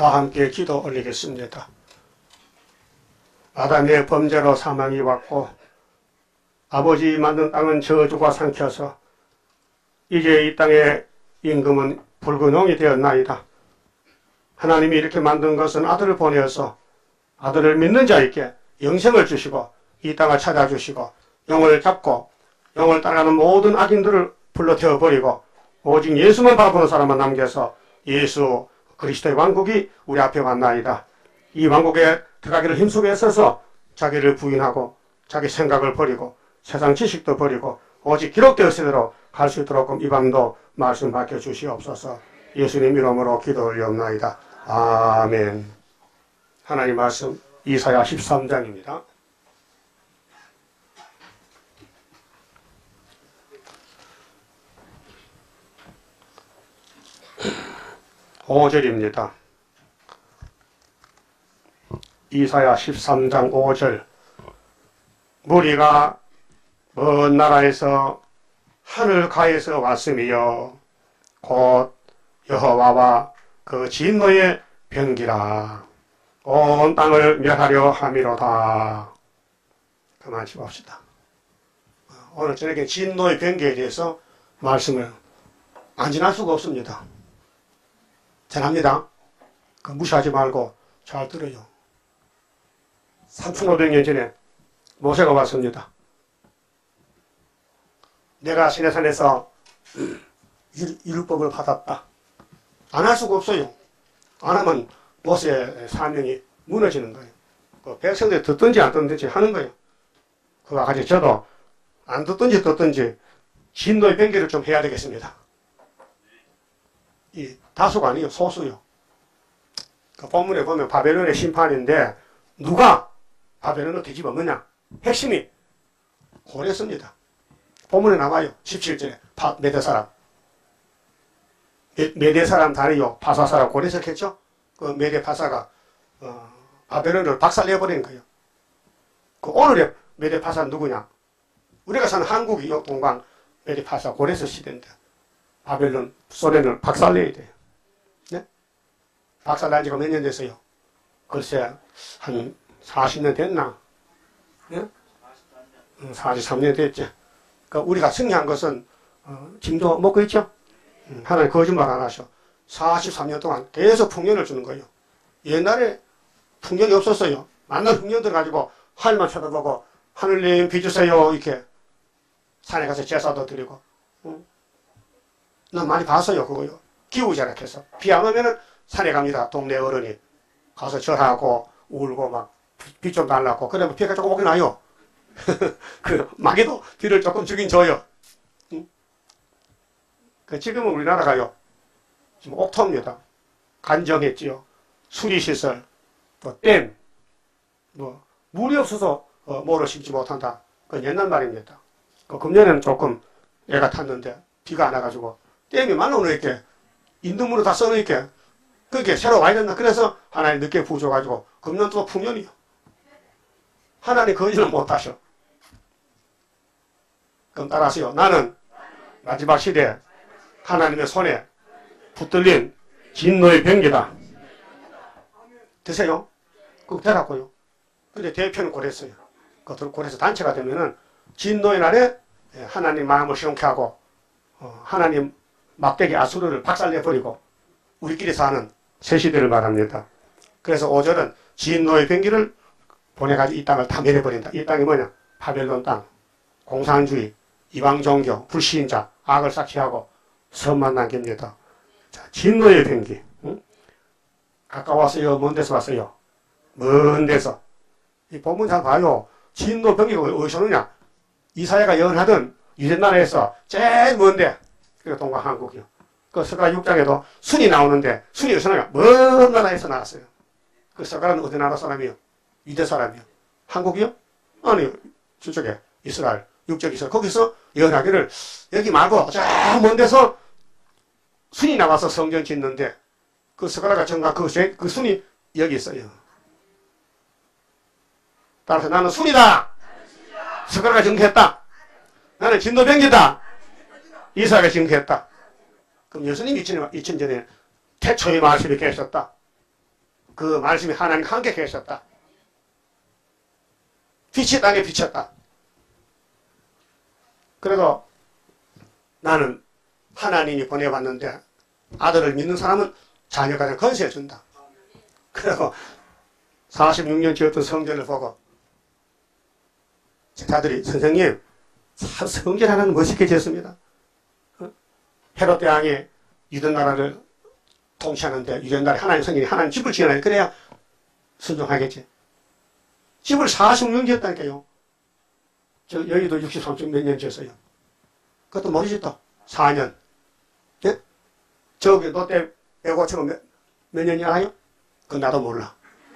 다 함께 기도 올리겠습니다. 아담의 범죄로 사망이 왔고 아버지 만든 땅은 저주가 삼켜서 이제 이 땅의 임금은 불근홍이 되었나이다. 하나님이 이렇게 만든 것은 아들을 보내어서 아들을 믿는 자에게 영생을 주시고 이 땅을 찾아주시고 영을 잡고 영을 따라가는 모든 악인들을 불러 태워버리고 오직 예수만 바라보는 사람만 남겨서 예수 그리스도의 왕국이 우리 앞에 왔나이다. 이 왕국에 들어가기를 힘쓰고 애써서 자기를 부인하고 자기 생각을 버리고 세상 지식도 버리고 오직 기록되었을 대로 갈 수 있도록 이 밤도 말씀 밝혀 주시옵소서. 예수님 이름으로 기도 올리옵나이다. 아멘. 하나님 말씀 이사야 13장입니다. 5절입니다. 이사야 13장 5절. 무리가 먼 나라에서 하늘가에서 왔으며 곧 여호와와 그 진노의 병기라. 온 땅을 멸하려 함이로다. 그만 짚읍시다. 오늘 저녁에 진노의 병기에 대해서 말씀을 안 지날 수가 없습니다. 잘합니다. 무시하지 말고 잘 들어요. 3500년 전에 모세가 왔습니다. 내가 시내산에서 율법을 받았다. 안 할 수가 없어요. 안 하면 모세의 사명이 무너지는 거예요. 그 백성들이 듣든지 안 듣든지 하는 거예요. 그와 같이 저도 안 듣든지 진노의 변기를 좀 해야 되겠습니다. 이 다수가 아니에요. 소수요. 그 본문에 보면 바벨론의 심판인데 누가 바벨론을 뒤집어먹냐? 핵심이 고레스입니다. 본문에 나와요. 17절에 메대 사람. 메대 사람 다리요. 파사 사람 고레스겠죠? 그 메대 파사가 바벨론을 박살내버리는 거예요. 그 오늘의 메대 파사는 누구냐? 우리가 사는 한국이 동방 메대 파사 고레스 시대인데 바벨론 소련을 박살내야 돼요. 네? 박살난 지가 몇 년 됐어요? 글쎄 한 40년 됐나? 네? 43년 됐죠. 그러니까 우리가 승리한 것은 짐도 먹고 있죠. 하나님 거짓말 안 하셔. 43년 동안 계속 풍년을 주는 거예요. 옛날에 풍년이 없었어요. 만난 풍년들 가지고 하늘만 쳐다보고 하늘님 비 주세요 이렇게 산에 가서 제사도 드리고 난 많이 봤어요 그거요. 기후절약해서 비 안 오면은 산에 갑니다. 동네 어른이 가서 절하고 울고 막 비 좀 달라고. 그러면 비가 조금 오긴 와요. 그 마귀도 비를 조금 주긴 줘요. 그 지금은 우리나라가요 지금 옥토입니다. 간정했지요. 수리시설, 또 댐, 뭐 물이 없어서 뭐를 심지 못한다. 그건 옛날 말입니다. 그 금년에는 조금 애가 탔는데 비가 안 와가지고 댐이 말라놓을게 인도물을 다 써놓을게 그게 새로 와야 된다. 그래서 하나님 늦게 부어줘가지고 금년 또 풍년이요. 하나님 그 일을 못하셔. 그럼 따라하세요. 나는 마지막 시대에 하나님의 손에 붙들린 진노의 병기다. 드세요. 꼭 되라고요. 근데 대표는 고랬어요. 고래서 단체가 되면은 진노의 날에 하나님 마음을 시원케 하고 하나님 막대기 아수르를 박살내버리고 우리끼리 사는 새 시대를 말합니다. 그래서 5절은 진노의 병기를 보내가지고 이 땅을 다 멸해버린다. 이 땅이 뭐냐? 바벨론 땅, 공산주의, 이방종교, 불신자, 악을 삭취하고 선만 남깁니다. 자, 진노의 병기. 아까 왔어요? 먼 데서 왔어요? 먼 데서. 이 본문 잘 봐요. 진노 병기가 어디서 오느냐? 이사야가 예언하던 유대나라에서 제일 먼데, 그게 동방 한국이요. 그 서가 6장에도 순이 나오는데, 순이 어디서 나요? 먼 나라에서 나왔어요. 그 서가는 어디 나라 사람이요? 유대 사람이요. 한국이요? 아니요. 저쪽에 이스라엘, 육적 이스라엘. 거기서 예언하기를 여기 말고 저 먼 데서 순이 나와서 성전 짓는데 그 스가랴가 정가 그 순이 여기 있어요. 따라서 나는 순이다. 스가랴가 증거했다. 나는 진노병기다. 이사야가 증거했다. 그럼 예수님이 2000년 전에 태초의 말씀이 계셨다. 그 말씀이 하나님 함께 계셨다. 빛이 땅에 비쳤다. 그래도 나는 하나님이 보내봤는데 아들을 믿는 사람은 자녀가 된 건세를 준다. 그리고 46년 지었던 성전을 보고 제자들이 선생님 성전 하나는 멋있게 지었습니다. 헤롯 대왕이 유대 나라를 통치하는데 유대 나라에 하나님 성전이 하나님 집을 지어놔야 그래야 순종하겠지. 집을 46년 지었다니까요. 저 여의도 63점 몇 년 지었어요. 그것도 모르지 또 4년. 예? 저기 롯데 105층은 몇 년이 알아요? 그건 나도 몰라.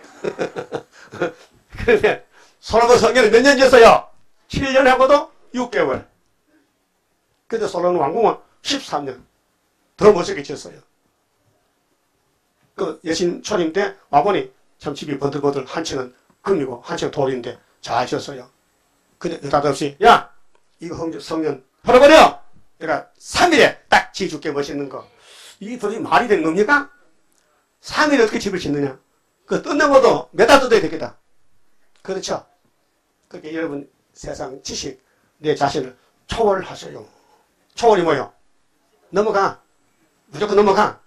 그런데 솔로몬 성전을 몇 년 지었어요? 7년 하고도 6개월. 근데 솔로몬 왕궁은 13년. 더 멋있게 지었어요. 그 여신 초림 때 와보니 참 집이 번들번들 한 층은 금이고 한 층은 돌인데 잘 지었어요. 근데 느닷없이 야 이거 성전 헐어버려! 내가 3일에 딱 지어줄게 멋있는 거. 이게 도대체 말이 되는 겁니까? 3일에 어떻게 집을 짓느냐? 그 뜯는 것도 몇 달 뜯어야 되겠다. 그렇죠? 그렇게 여러분 세상 지식 내 자신을 초월하세요. 초월이 뭐요? 넘어가. 무조건 넘어가.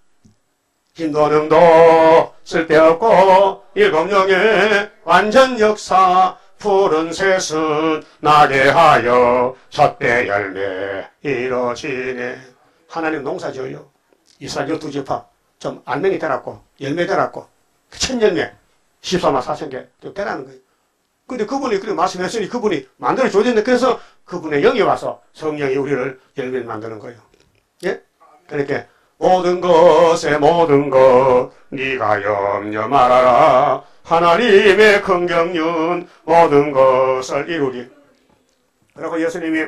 진도능도 쓸데없고 일곱령의 완전 역사 푸른 새순 나게 하여 젖대 열매 이루어지네. 하나님 농사 지어요. 이스라엘 12지파 좀 알맹이 되라고 열매 되라고 천열매 14만 4천 개 되라는 거예요. 근데 그분이 그렇게 말씀했으니 그분이 만들어줘야 되는데 그래서 그분의 영이 와서 성령이 우리를 열매를 만드는 거예요. 예? 그러니까 모든 것에 모든 것 네가 염려 말아라. 하나님의 긍경륜 모든 것을 이루리. 그리고 예수님이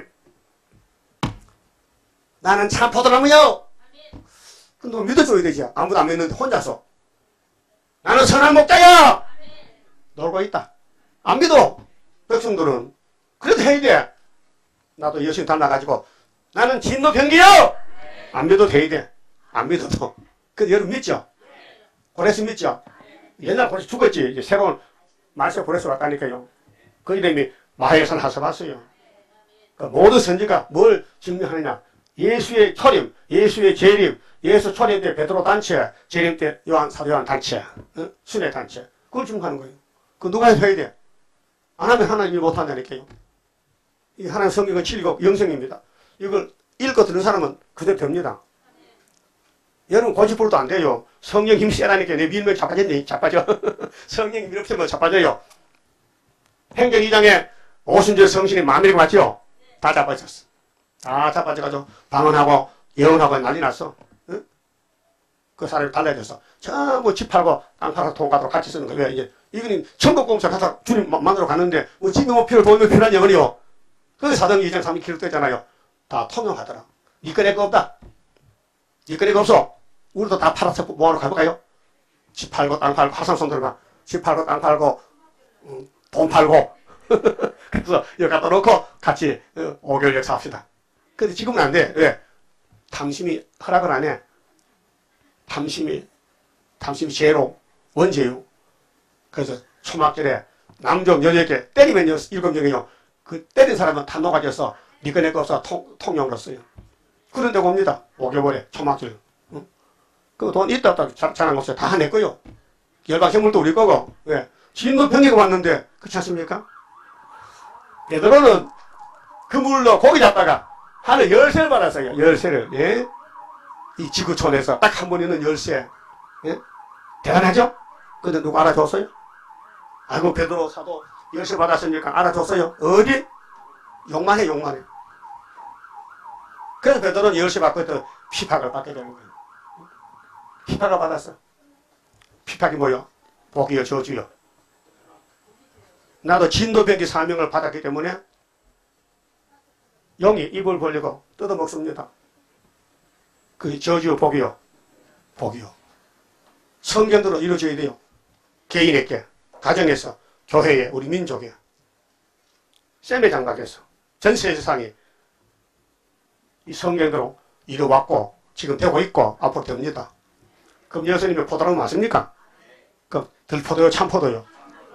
나는 참 포도나무요. 근데 믿어줘야 되지. 아무도 안 믿는데 혼자서 나는 선한 목자야. 놀고 있다. 안 믿어. 백성들은 그래도 해야 돼. 나도 예수님 닮아가지고 나는 진노 병기요. 안 믿어도 해야 돼. 안 믿어도. 근데 여러분 믿죠? 고레스 믿죠? 옛날 고레스 죽었지. 이제 새로운 말세 고레스 왔다니까요. 그 이름이 마해산 하서봤어요. 그러니까 모든 선지가 뭘 증명하느냐? 예수의 초림, 예수의 재림, 예수 초림 때 베드로 단체, 재림 때 사도 요한 단체, 순회 단체. 그걸 증명하는 거예요. 그 누가 해야 돼? 안 하면 하나님 일 못한다니까요. 이 하나님 성경은 7국 영성입니다. 이걸 읽고 들은 사람은 그대로 됩니다. 여러분 고집불도 안 돼요. 성령 힘 세다니까 내 밀면 자빠졌네. 자빠져. 성령 힘 없으면 자빠져요. 행전 2장에 오순절 성신이 만들고 맞죠? 다 자빠졌어. 다 자빠져가지고 방언하고 예언하고 난리 났어. 응? 그 사람이 달라져서 전부 집 팔고 땅 팔아서 돈 가도록 같이 쓰는 거예요. 이제 이거는 천국공사 가서 주님 만들어 가는데 뭐 집이 뭐 필요 돈이 필요한 영혼이요. 그 사도행 2장 3장 기록 되잖아요. 다 통용하더라. 니 거래 거 없다. 니 거래 거 없어. 우리도 다 팔아서 뭐하러 가볼까요? 집 팔고 땅 팔고 화상 손 들어가. 집 팔고 땅 팔고 돈 팔고 그래서 여기 갖다 놓고 같이 5개월 역사합시다. 근데 지금은 안 돼. 왜? 탐심이 허락을 안 해. 탐심이 죄로 원죄요. 그래서 초막절에 남종 18개 때리면 7명이요. 그 때린 사람은 다 녹아져서 니꺼 내꺼 없어 통용으로 써요. 그런데 옵니다. 5개월에 초막절. 응? 그 돈 있다 없다 자랑 없어요. 다 내 거요. 열방생물도 우리 거고. 왜? 진도 병기가 왔는데 그렇지 않습니까? 베드로는 그 물로 고기 잡다가 하늘 열쇠를 받았어요. 열쇠를. 예? 이 지구촌에서 딱 한 번 있는 열쇠. 예? 대단하죠? 근데 누가 알아줬어요? 아이고 베드로 사도 열쇠 받았으니까 알아줬어요. 어디? 욕만 해. 그래서 베드로는 열쇠 받고 또 피팍을 받게 되는 거예요. 피팍을 받았어. 피팍이 뭐요? 복이요 저주요. 나도 진도병기 사명을 받았기 때문에 영이 입을 벌리고 뜯어먹습니다. 그 저주요 복이요. 성경대로 이루어져야 돼요. 개인에게, 가정에서, 교회에, 우리 민족에. 셈의 장각에서 전 세상이 이 성경대로 이루어왔고 지금 되고 있고 앞으로 됩니다. 그럼 예수님의 포도나무 맞습니까? 그 들포도요, 참포도요.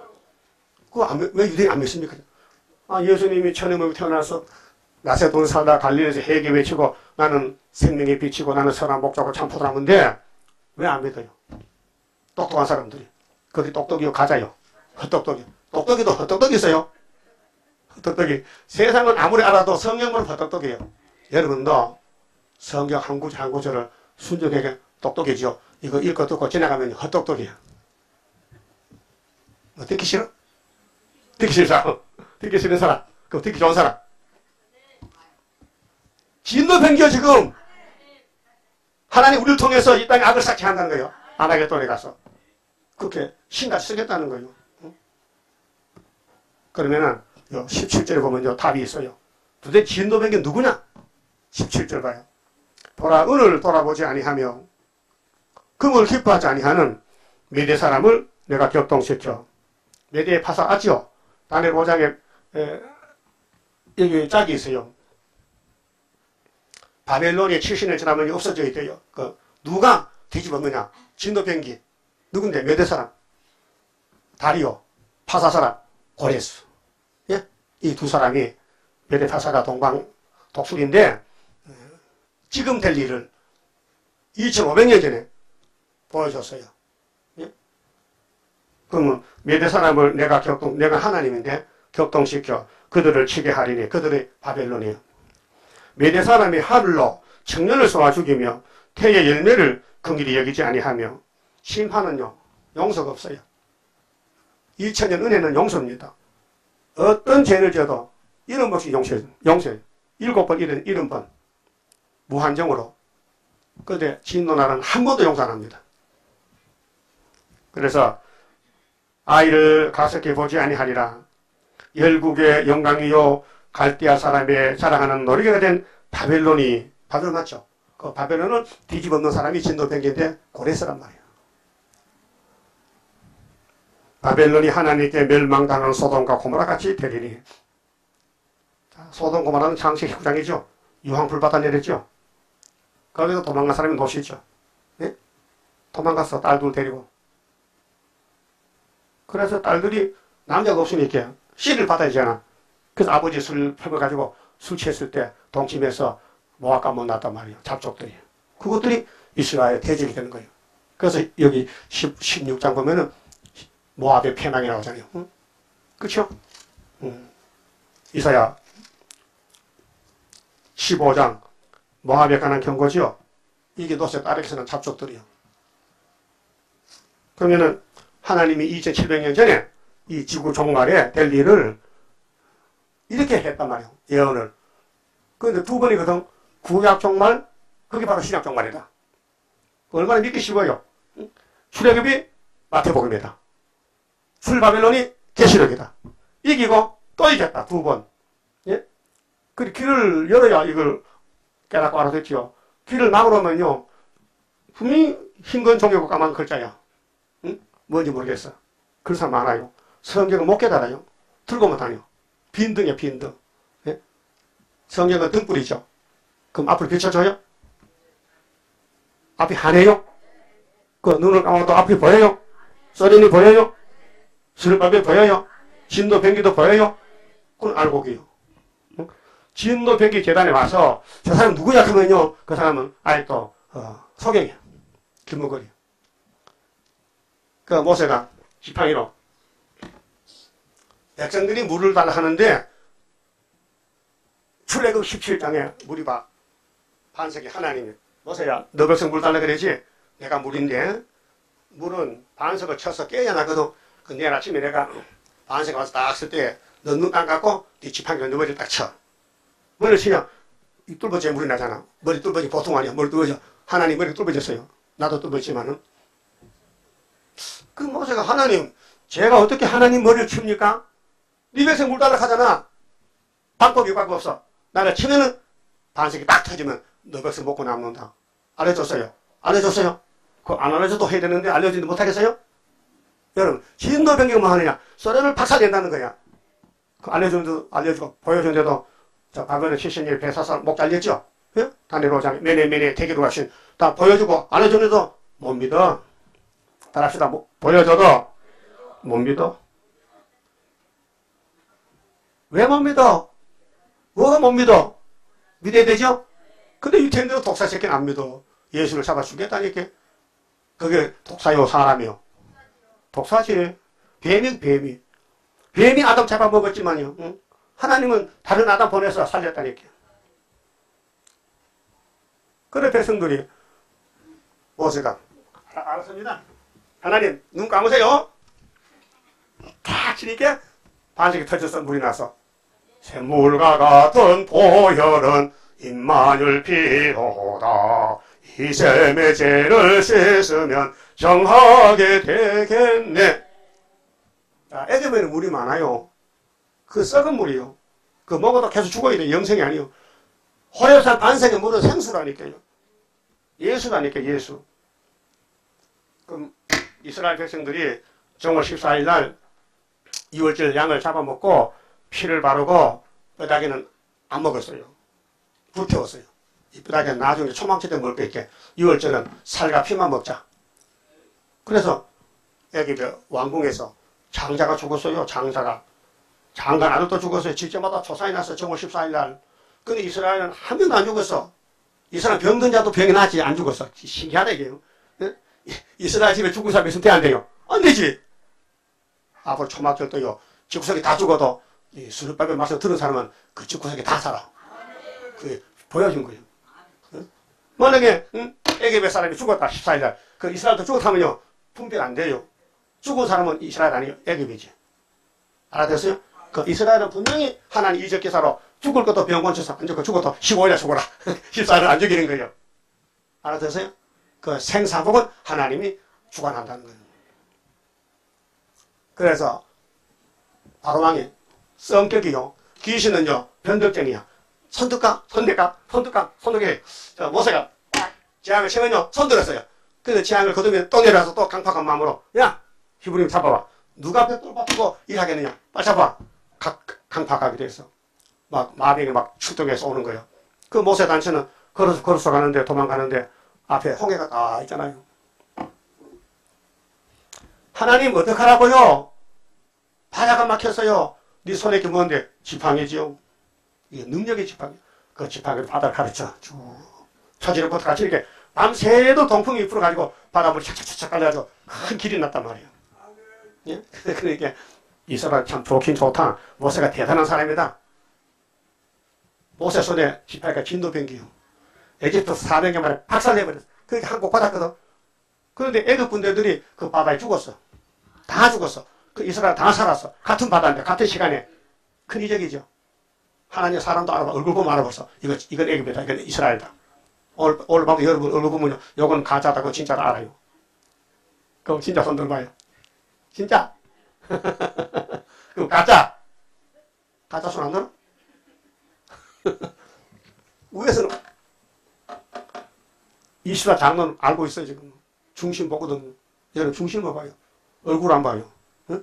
왜 유대인이 안 믿습니까? 예수님이 천의 몸에 태어나서 나세돈 살다 갈릴리에서 회개 외치고 나는 생명의 빛이고 나는 선한 목자고 참포도라는데 왜 안 믿어요? 똑똑한 사람들이. 그게 똑똑이요, 가자요. 헛똑똑이요. 똑똑이도 헛똑똑이 있어요. 헛똑똑이. 세상은 아무리 알아도 성경은 헛똑똑이에요. 여러분도 성경 한 구절 한 구절을 순종하게 똑똑해지요. 이거 읽고 듣고 지나가면 헛똑똑이에요. 듣기 싫어? 듣기 싫은 사람. 듣기 싫은 사람. 그럼 듣기 좋은 사람. 진노변기요 지금. 하나님 우리를 통해서 이 땅에 악을 쌓게 한다는 거예요. 안 하겠다 가서. 그렇게 신같이 쓰겠다는 거예요. 그러면은 17절에 보면요 답이 있어요. 도대체 진노변기 누구냐? 17절 봐요. 은을 돌아보지 아니하며 금을 기뻐하지 아니하는 메대 사람을 내가 격동시켜. 메대의 파사 아지요. 다니엘 5장에 여기 짝이 있어요. 바벨론이 70년 지나면 없어져 있대요. 누가 뒤집었느냐? 진노변기. 누군데? 메대 사람. 다리오. 파사 사람. 고레스. 예? 이 두 사람이 메대 파사가 동방 독수리인데 지금 될 일을 2500년 전에 보여줬어요. 예? 그러면 메대 사람을 내가 하나님인데 격동시켜 그들을 치게 하리니 그들의 바벨론이에요. 메대 사람이 하늘로 청년을 쏘아 죽이며 태의 열매를 긍휼히 여기지 아니하며 심판은요 용서가 없어요. 2000년 은혜는 용서입니다. 어떤 죄를 져도 이름 없이 용서해요. 7번 70번 무한정으로. 그런데 진노나라는 한 번도 용서 안 합니다. 그래서 아이를 가석해 보지 아니하리라. 열국의 영광이요 갈대아 사람의 자랑하는 노리개가 된 바벨론 맞죠? 그 바벨론은 뒤집어놓는 사람이 진노변기인데 고레스란 말이에요. 바벨론이 하나님께 멸망당하는 소돔과 고모라 같이 되리니. 소돔 고모라는 창세기 19장이죠. 유황불 받아 내렸죠. 거기서 도망간 사람이 노시죠. 네? 도망갔어. 딸 둘 데리고. 그래서 딸들이 남자가 없으니까 씨를 받아야 되잖아. 그래서 아버지 술 펴가지고 술 취했을 때 동침해서 모압과 못 났단 말이에요. 잡족들이. 그것들이 이스라엘 대적이 되는 거예요. 그래서 여기 16장 보면은 모압의 패망이라고 하잖아요. 응? 그쵸? 이사야 15장 모압에 관한 경고지요. 이게 노세 아래에서는 잡족들이요. 그러면은 하나님이 2700년 전에 이 지구 종말에 될 일을 이렇게 했단 말이에요. 예언을. 그런데 두 번이거든. 구약 종말, 그게 바로 신약 종말이다. 얼마나 믿기 쉬워요. 출애굽이 마태복음이다. 출바벨론이 계시록이다. 이기고 또 이겼다. 두 번. 예? 그 길을 열어야 이걸 깨닫고 알아듣지요. 길을 막으려면요. 분명히 흰건 종이고 까만 글자야. 응? 뭔지 모르겠어. 그런 사람 많아요. 성경을 못 깨달아요. 들고만 다녀. 빈등이야, 빈등. 예? 성경은 등불이죠. 그럼 앞을 비춰줘요? 앞이 환해요? 그 눈을 감아도 앞이 보여요? 썰인이 보여요? 스룹밥이 보여요? 진노변기도 보여요? 그건 알고 계요. 응? 진노변기 계단에 와서 저 사람 누구야? 그러면요. 그 사람은 아예 또 소경이야. 길목걸이. 그 모세가 지팡이로 백성들이 물을 달라 하는데 출애굽 17장에 물이 반석이 하나님이 모세야 너 백성 물 달라 그러지? 내가 물인데 물은 반석을 쳐서 깨야 나거든. 그 내일 아침에 내가 반석에 와서 딱 쓸 때 너 눈 안 감고 네 지팡이로 너 머리를 딱 쳐. 머리를 치면 이 뚫어져야 물이 나잖아. 머리 뚫어지 보통 아니야. 머리 뚫어져. 하나님 머리 뚫어졌어요. 나도 뚫어지만은 그 모세가 하나님 제가 어떻게 하나님 머리를 칩니까? 네 백성 물 달라 하잖아. 방법이 없어. 나를 치면은 반석이 딱 터지면 너 백성 먹고 남는다. 알려줬어요. 알려줬어요. 그 안 알려줘도 해야 되는데 알려주지도 못하겠어요? 여러분 진노변경만 하느냐? 소련을 박살낸다는 거야. 그 알려주고 보여주는데도 자 바벨론 70일 배사살 목 잘렸죠? 예? 다니엘 5장 매네 대기로 가신 다 보여주고 알려주는데도 못 믿어. 따라합시다. 보여줘도 못 믿어. 왜 못 믿어? 뭐가 못 믿어? 믿어야 되죠? 근데 유태인들은 독사 새끼는 안 믿어. 예수를 잡아 죽겠다니까. 그게 독사요, 사람이요? 독사지. 뱀이. 뱀이 아담 잡아먹었지만요. 응? 하나님은 다른 아담 보내서 살렸다니까. 그래, 백성들이 모세가 알았습니다. 하나님, 눈 감으세요. 탁 치니까 반석이 터져서 물이 나서 샘물과 같은 보혈은 임마누엘 피로다. 이 샘의 죄를 씻으면 정하게 되겠네. 자, 애굽에는 물이 많아요. 그 썩은 물이요. 그 먹어도 계속 죽어야 돼. 영생이 아니요. 호렙산 반석의 물은 생수라니까요. 예수라니까, 예수. 그럼 이스라엘 백성들이 정월 14일 날 2월절 양을 잡아먹고 피를 바르고 뼈다귀는 안 먹었어요. 불태웠어요. 이 뼈다귀는 나중에 초망치 때 먹을 게 있게 2월절은 살과 피만 먹자. 그래서 애굽의 왕궁에서 장자가 죽었어요. 장자가. 장관 아들도 죽었어요. 집집마다 조상이 났어요. 정월 14일 날. 근데 이스라엘은 한 명도 안 죽었어. 이스라엘 병든 자도 병이 나지 안 죽었어. 신기하다 이게요. 이스라엘 집에 죽은 사람이 있으면 돼 안 돼요? 안 되지. 앞으로 초막절도요. 집구석이 다 죽어도 이 수르바벨 말씀 들은 사람은 그 집구석이 다 살아. 그게 보여준 거예요. 만약에 애굽의 사람이 죽었다 14일 날. 그 이스라엘도 죽었다면요. 분별 안 돼요. 죽은 사람은 이스라엘 아니에요. 애굽이지. 알아듣었어요? 그 이스라엘은 분명히 하나님 이적 기사로 죽을 것도 병권 쳐서 안 죽고 죽어도 15일에 죽어라. 14일을 안 죽이는 거예요. 알아듣었어요? 그 생사복은 하나님이 주관한다는 거예요. 그래서 바로왕이 성격이요. 귀신은요. 변덕쟁이야. 손톱가, 모세가 재앙을 치면요. 손들었어요. 그래서 재앙을 거두면 또 내려와서 또 강팍한 마음으로 야! 히브리인 잡아봐. 누가 앞에 똘 받고 일하겠느냐. 빨리 잡아. 강팍하게 돼서 막 마병이 막 출동해서 오는 거예요. 그 모세 단체는 걸어서 가는데 도망가는데 앞에 홍해가 다 있잖아요. 하나님 어떡하라고요? 바다가 막혔어요. 네 손에 게 뭔데? 지팡이지요. 이게 능력의 지팡이. 그 지팡이로 바다를 가르쳐. 쭉. 초지력부터 같이 이렇게 밤새도 동풍이 불어가지고 바닷물이 착착착착 깔려가지고 큰 길이 났단 말이에요. 예? 그러니까 이스라엘 참 좋긴 좋다. 모세가 대단한 사람이다. 모세 손에 지팡이가 진도병기요. 에집트 400년 만에 박살내버렸어. 그렇게 한국 받았거든. 그런데 애굽 군대들이 그 바다에 죽었어. 다 죽었어. 그 이스라엘 다 살았어. 같은 바다인데 같은 시간에. 큰 이적이죠. 하나님 사람도 알아봐. 얼굴 보면 알아봤어. 이건 애굽이다. 이건 이스라엘이다. 오늘 밤에 여러분 얼굴 보면요. 요건 가짜다. 그거 진짜다 알아요. 그럼 진짜 손 들어봐요. 진짜? 그럼 가짜? 가짜 손 안 들어? 위에서는 이스라 장로는 알고 있어요. 지금 중심 보거든요. 여러분 중심만 봐요. 얼굴 안 봐요. 응?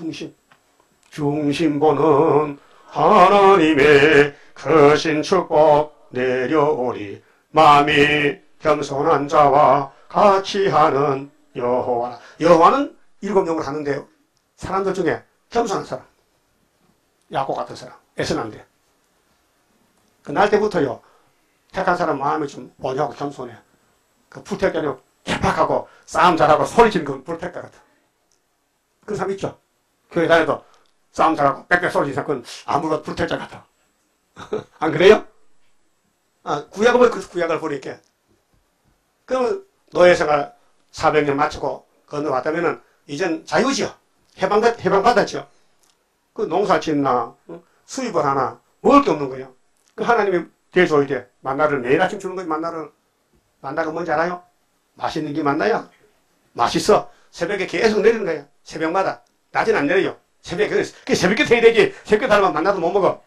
중심 보는 하나님의 크신 축복 내려오리. 마음이 겸손한 자와 같이 하는 여호와. 여호와는 7명을 하는데요. 사람들 중에 겸손한 사람, 야곱 같은 사람, 애쓰면 안 돼. 그 날 때부터요, 택한 사람 마음이 좀 온유하고 겸손해. 그 불택자로 개팍하고 싸움 잘하고 소리치는 건 불택자 같아. 그런 사람 있죠? 교회 다녀도 싸움 잘하고 빽빽 소리치는 사람, 그건 아무것도 불택자 같아. 안 그래요? 구약을 보니 그 구약을 보니까. 그럼 노예생활 400년 마치고 건너왔다면은 이젠 자유지요. 해방받았죠. 그 농사 짓나, 수입을 하나, 먹을 게 없는 거예요. 그 하나님이 대줘야 돼. 만나를 매일 아침 주는 거지, 만나를. 만나가 뭔지 알아요? 맛있는 게 만나야. 맛있어. 새벽에 계속 내리는 거야. 새벽마다. 낮에는 안 내려요. 새벽에, 새벽에 돼야 되지. 새벽에 달면 만나도 못 먹어.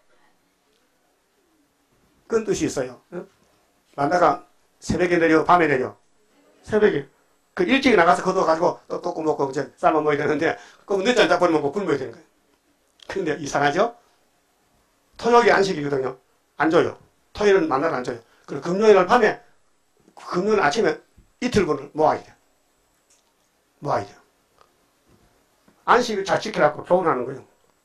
그런 뜻이 있어요. 만나가 새벽에 내려, 밤에 내려. 새벽에. 그 일찍 나가서 걷어가지고 또 볶고 먹고 이제 삶아 먹어야 되는데, 그럼 늦잠 자고 먹고 굶어야 되는 거예요. 근데 이상하죠? 토요일이 안식이거든요. 안 줘요. 토요일은 만나를 안 줘요. 그리고 금요일 밤에, 금요일 아침에 이틀분을 모아야 돼. 모아야 돼요. 안식을 잘 지키라고 교훈하는 거예요.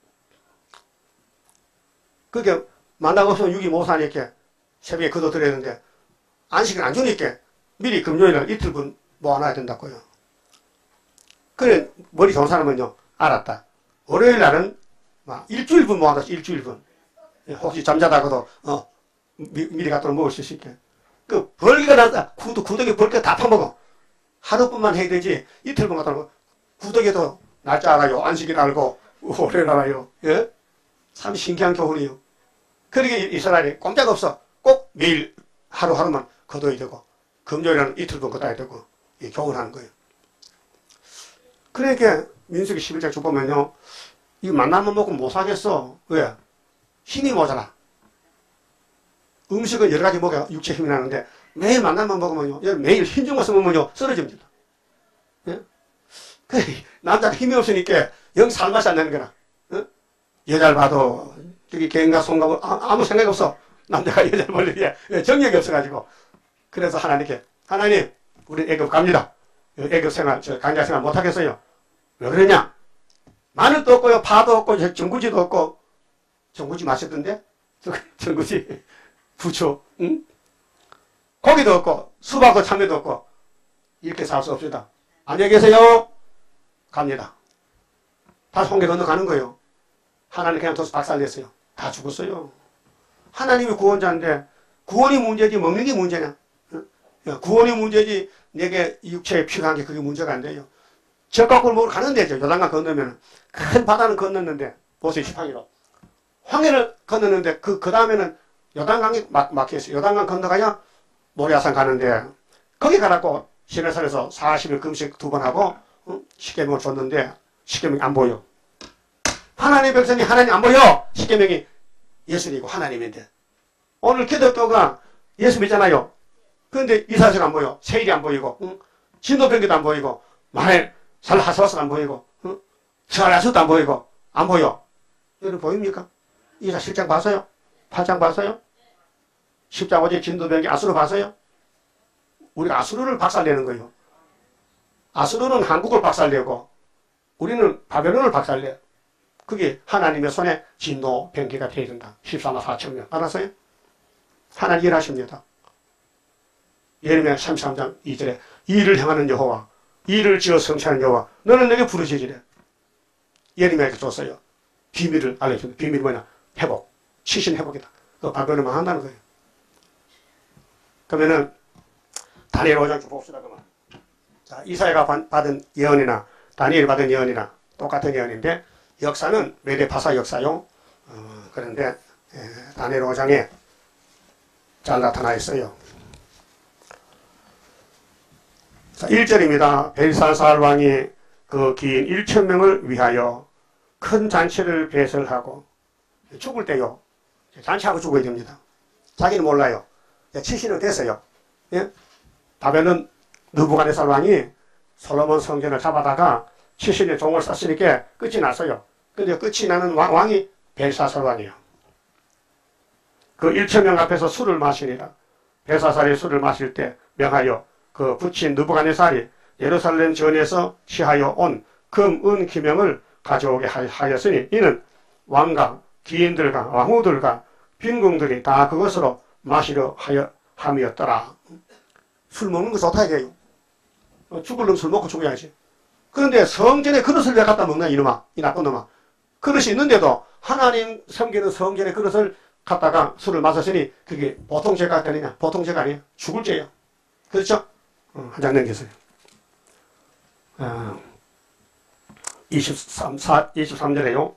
그게 만나고 없으면 육이 못 사니까 새벽에 거둬들여야 되는데 안식을 안 주니까 미리 금요일날 이틀분 모아놔야 된다고요. 그래 머리 좋은 사람은요 알았다. 월요일 날은 막 일주일분 모아놔. 일주일분. 혹시 잠자다가도 미리 갖다 먹을 수 있게. 그 벌기가 나다. 구덕이 벌기가 다 파먹어. 하루뿐만 해야 되지 이틀분 갖다 놓고 구덕에도 날짜 알아요. 안식일 알고 월요일 알아요. 예? 참 신기한 교훈이요. 그러게 이스라엘이 꼼짝 없어. 꼭 매일 하루하루만 거둬야 되고 금요일에는 이틀분 거둬야 되고 교훈하는 거예요. 그러니까 민수기 11장 쭉 보면요. 이 만나면 먹고 못 사겠어. 왜? 힘이 모자라. 음식은 여러 가지 먹어야 육체 힘이 나는데 매일 만나면 먹으면요. 매일 힘좀 가서 먹으면요. 쓰러집니다. 예? 그 남자는 힘이 없으니까 영 살맛이 안 나는 거라. 어? 여자를 봐도 저기 개인가 송가 아무 생각이 없어. 남자가 여자를 볼 일에 정력이 없어가지고. 그래서 하나님께 하나님 우리 애굽 갑니다. 애굽 생활 강자 생활 못하겠어요. 왜 그러냐? 마늘도 없고요. 파도 없고 전구지도 없고. 전구지 맛있던데? 전구지 부추 응? 고기도 없고 수박도 참외도 없고 이렇게 살 수 없습니다. 안녕히 계세요. 갑니다. 다시 홍게 건너가는 거예요. 하나님 그냥 둬서 박살냈어요. 다 죽었어요. 하나님이 구원자인데 구원이 문제지 먹는 게 문제냐? 구원이 문제지 내게 육체에 필요한 게 그게 문제가 안 돼요. 적각골 먹으러 가는 데죠. 요단강 건너면 큰 바다는 건넜는데 보세요. 18기로 황해를 건넜는데 그 다음에는 요단강이 막혀있어요. 요단강 건너가야 모리아산 가는데 거기 가라고 시내산에서 40일 금식 2번 하고 십계명을 줬는데 십계명이 안 보여. 하나님의 백성이 하나님 안 보여. 십계명이 예수님이고 하나님인데 오늘 기독교가 예수 믿잖아요. 그런데 이사야서가 안 보여. 세일이 안 보이고 진도병기도 안 보이고 만일 살하사와서도 안 보이고 스가랴서도 안 보이고 안 보여. 여러분 보입니까? 이사 7장 봤어요? 8장 봤어요? 10장 어제 진도병기 아수르 봤어요? 우리가 아수르를 박살내는 거예요. 아수르는 한국을 박살내고 우리는 바벨론을 박살내. 그게 하나님의 손에 진노 병기가 되어야 된다. 14만 4천 명. 알았어요? 하나님 일하십니다. 예레미야 33장 2절에 일을 행하는 여호와 일을 지어 성취하는 여호와 너는 내게 부르짖으래. 예레미야에게 줬어요. 비밀을 알려줍니다. 비밀이 뭐냐? 회복. 시신 회복이다. 그 바벨론을 망한다는 거예요. 그러면은 다니엘 5장 쭉 봅시다. 그러면. 자, 이사야가 받은 예언이나 다니엘이 받은 예언이나 똑같은 예언인데 역사는 메데파사 역사요. 그런데 다니엘 5장에 잘 나타나 있어요. 자, 1절입니다. 벨사살 왕이 그 긴 1,000명을 위하여 큰 잔치를 배설하고 죽을 때요. 잔치하고 죽어야 됩니다. 자기는 몰라요. 70년 됐어요. 예? 바벨론 느부갓네살 왕이 솔로몬 성전을 잡아다가 70년 종을 쐈으니까 끝이 났어요. 근데 끝이 나는 왕이 벨사살 왕이에요. 그 1,000명 앞에서 술을 마시니라. 벨사살이 술을 마실 때 명하여 그 붙인 느부갓네살이 예루살렘 전에서 취하여 온 금, 은, 기명을 가져오게 하였으니 이는 왕과 기인들과 왕후들과 빈궁들이 다 그것으로 마시려 함이었더라. 술 먹는 거 좋다 이게요. 죽을 술 먹고 죽어야지. 그런데 성전에 그릇을 왜 갖다 먹나 이놈아, 이 나쁜 놈아. 그릇이 있는데도 하나님 섬기는 성전의 그릇을 갖다가 술을 마셨으니 그게 보통 죄가 되느냐? 보통 죄가 아니에요. 죽을 죄예요. 그렇죠? 한 장 넘겼어요. 23절에요.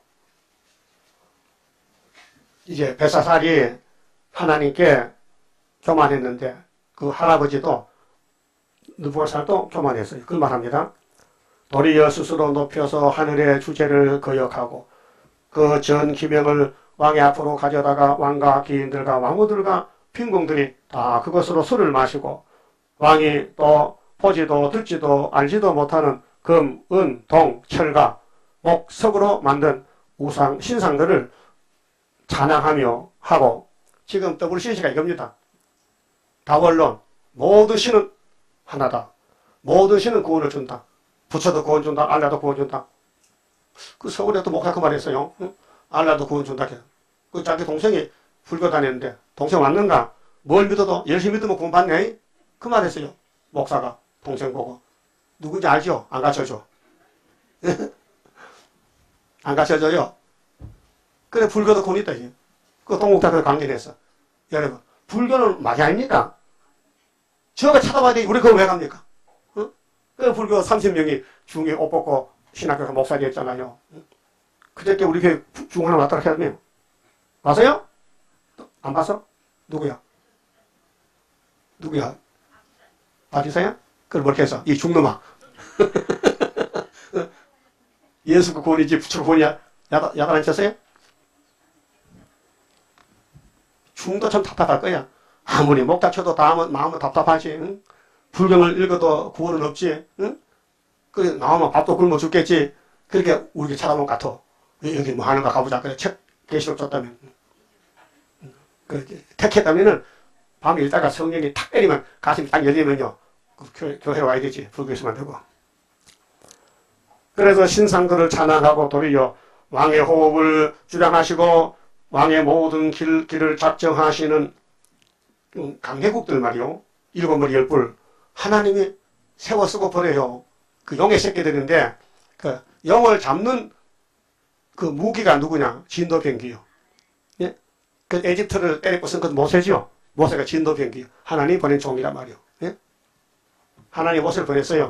이제 벨사살이 하나님께 교만했는데 그 할아버지도 느부갓네살도 교만했어요. 그 말합니다. 도리어 스스로 높여서 하늘의 주제를 거역하고 그 전 기명을 왕의 앞으로 가져다가 왕과 기인들과 왕후들과 빈궁들이 다 그것으로 술을 마시고 왕이 또 보지도 듣지도 알지도 못하는 금, 은, 동, 철과 목, 석으로 만든 우상, 신상들을 찬양하며 하고 지금 WCC가 이겁니다. 다원론 모든 신은 하나다. 모든 신은 구원을 준다. 부처도 구원 준다. 알라도 구원 준다. 그 서울에 또 목사 그 말했어요. 응? 알라도 구원 준다. 그 자기 동생이 불교 다녔는데 동생 왔는가? 뭘 믿어도 열심히 믿으면 구원 받네. 그 말했어요. 목사가 동생 보고. 누군지 알죠? 안 가르쳐줘. 안 가르쳐줘요. 그래 불교도 구원 있다. 그 동국대학교 강연했어. 여러분 불교는 막이 아닙니까? 저거 찾아봐야 돼. 우리 그걸 왜 갑니까? 응? 그 불교 30명이 중에 옷 벗고 신학교가 목사 되었잖아요. 그저께 우리 교회 중 하나 왔다고 했다며. 봤어요? 안 봤어? 누구야? 누구야? 박지사야? 그걸 뭐렇게 해서? 이 중놈아. 예수가 구원이지 부처가 구원이야? 야단 안 쳤어요? 중도 참 답답할 거야. 아무리 목자 쳐도 마음은 답답하지. 응? 불경을 읽어도 구원은 없지. 응? 그래 나오면 밥도 굶어 죽겠지. 그렇게 우리 찾아보면 같아. 여기 뭐 하는가 가보자. 그래 책 계시록 줬다면. 그 택했다면은 밤에 일다가 성령이 탁 때리면 가슴이 딱 열리면요. 그 교회 와야 되지. 불교에서만 되고. 그래서 신상들을 찬양하고 도리어 왕의 호흡을 주량하시고 왕의 모든 길을 작정하시는 강대국들 말이요. 일곱 머리 열불 하나님이 세워 쓰고 버려요. 그 용의 새끼들인데 그 영을 잡는 그 무기가 누구냐? 진도병기요. 예? 그 에집트를 때리고 쓴 건 모세죠. 모세가 진도병기요. 하나님 보낸 종이란 말이요. 예? 하나님 모세를 보냈어요.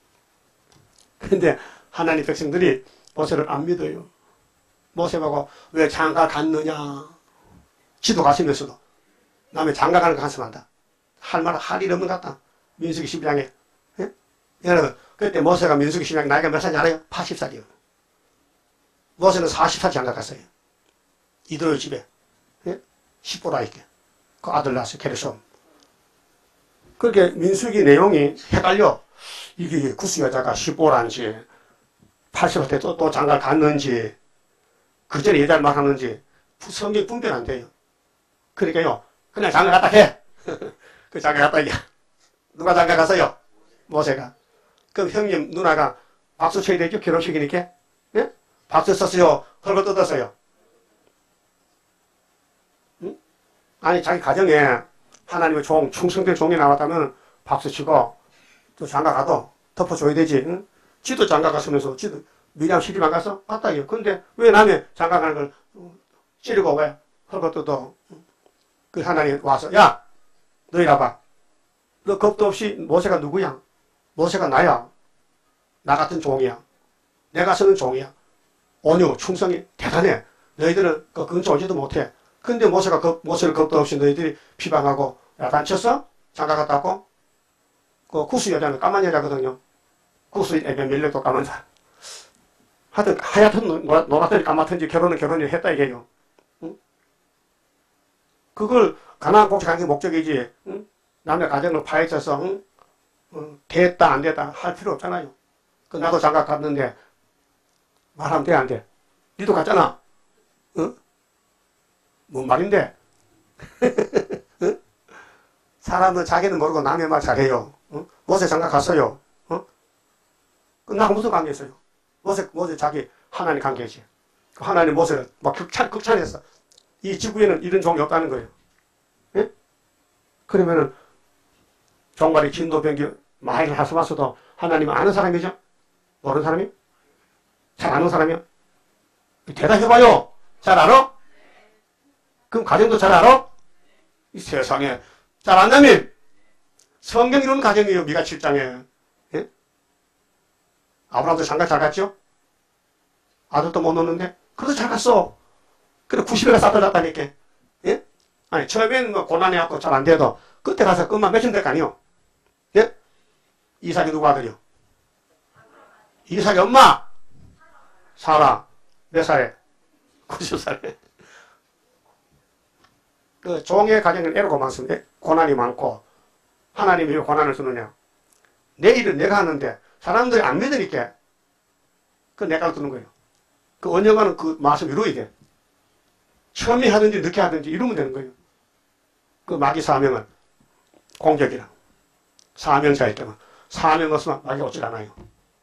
근데 하나님 백성들이 모세를 안 믿어요. 모세 보고 왜 장가 갔느냐? 지도 갔으면서도 남의 장가 가는 거 한심한다. 할 일 없는 것 같다. 민수기 12장에. 예? 여러분 그때 모세가 민수기 12장 나이가 몇 살인지 알아요? 80살이요. 모세는 40살 장가 갔어요. 이도의 집에. 예? 십보라에게. 그 아들 낳았어요. 게르솜. 그렇게 민수기 내용이 헷갈려. 이게 구스 여자가 십보라인지 80살 때 또 장가 갔는지 그 전에 여자를 말하는지 성경이 분별 안 돼요. 그러니까요. 그냥 장가 갔다 해. 그 장가 갔다 이게. 누가 장가 갔어요? 모세가. 그럼 형님 누나가 박수 쳐야 되죠? 결혼식이니까. 예? 박수 썼어요? 헐거 뜯었어요? 응? 아니 자기 가정에 하나님의 종, 충성된 종이 나왔다면 박수 치고 또 장가 가도 덮어줘야 되지. 응? 지도 장가 갔으면서 지도 미리암 시집안 가서 갔다 이요. 근데 왜 남의 장가 가는 걸 찌르고 왜 헐거 뜯어? 그 하나님 와서 야 너 이리 와봐. 너 겁도 없이 모세가 누구야? 모세가 나야. 나 같은 종이야. 내가 쓰는 종이야. 온유, 충성이 대단해. 너희들은 근처 오지도 못해. 근데 모세를 겁도 없이 너희들이 비방하고 야단 쳤어? 장가 갔다 왔고? 그 구스 여자는 까만 여자거든요. 구스 밀려도 까만 자. 하여튼 하얗든 노랗든지 까맣든지 결혼을 했다 이게요. 응? 그걸 가나안 공식하는 게 목적이지. 응? 남의 가정을 파헤쳐서 응? 됐다 안 됐다 할 필요 없잖아요. 그 나도 장가 갔는데 말하면 돼 안 돼? 니도 갔잖아. 응? 뭔 말인데? 응? 사람은 자기는 모르고 남의 말 잘해요. 응? 모세 장가 갔어요. 응? 나하고 무슨 관계 있어요? 모세 자기 하나님 관계지. 하나님 모세를 막 극찬했어. 이 지구에는 이런 종이 없다는 거예요. 예? 그러면은 종말이 진도병기 많이 하수마서도 하나님 아는 사람이죠? 모르는 사람이? 잘 아는 사람이요? 대답해봐요. 잘 알아? 그럼 가정도 잘 알아? 이 세상에 잘 안다면 성경 이루는 가정이에요. 미가 7장에. 예? 아브라함도 장가 잘 갔죠? 아들도 못 놓는데 그래도 잘 갔어. 그래 90일가 싹들 났다니까. 예? 아니 처음에는 뭐 고난이 왔고 잘 안 돼도 그때 가서 끝만 맺으면 될 거 아니요? 예? 이삭이 누구 아들이요? 이삭이 엄마 사라 몇 살에? 90살에. 그 종의 가정은 애로가 많습니다. 고난이 많고 하나님이 왜 고난을 주느냐? 내 일은 내가 하는데 사람들이 안 믿으니까 그 내가 주는 거예요. 그 언젠가는 그 맛을 이루어야 돼. 처음에 하든지 늦게 하든지 이루면 되는 거예요. 그 마귀 사명은 공격이라. 사명자일 때만. 사명 없으면 마귀가 오질 않아요.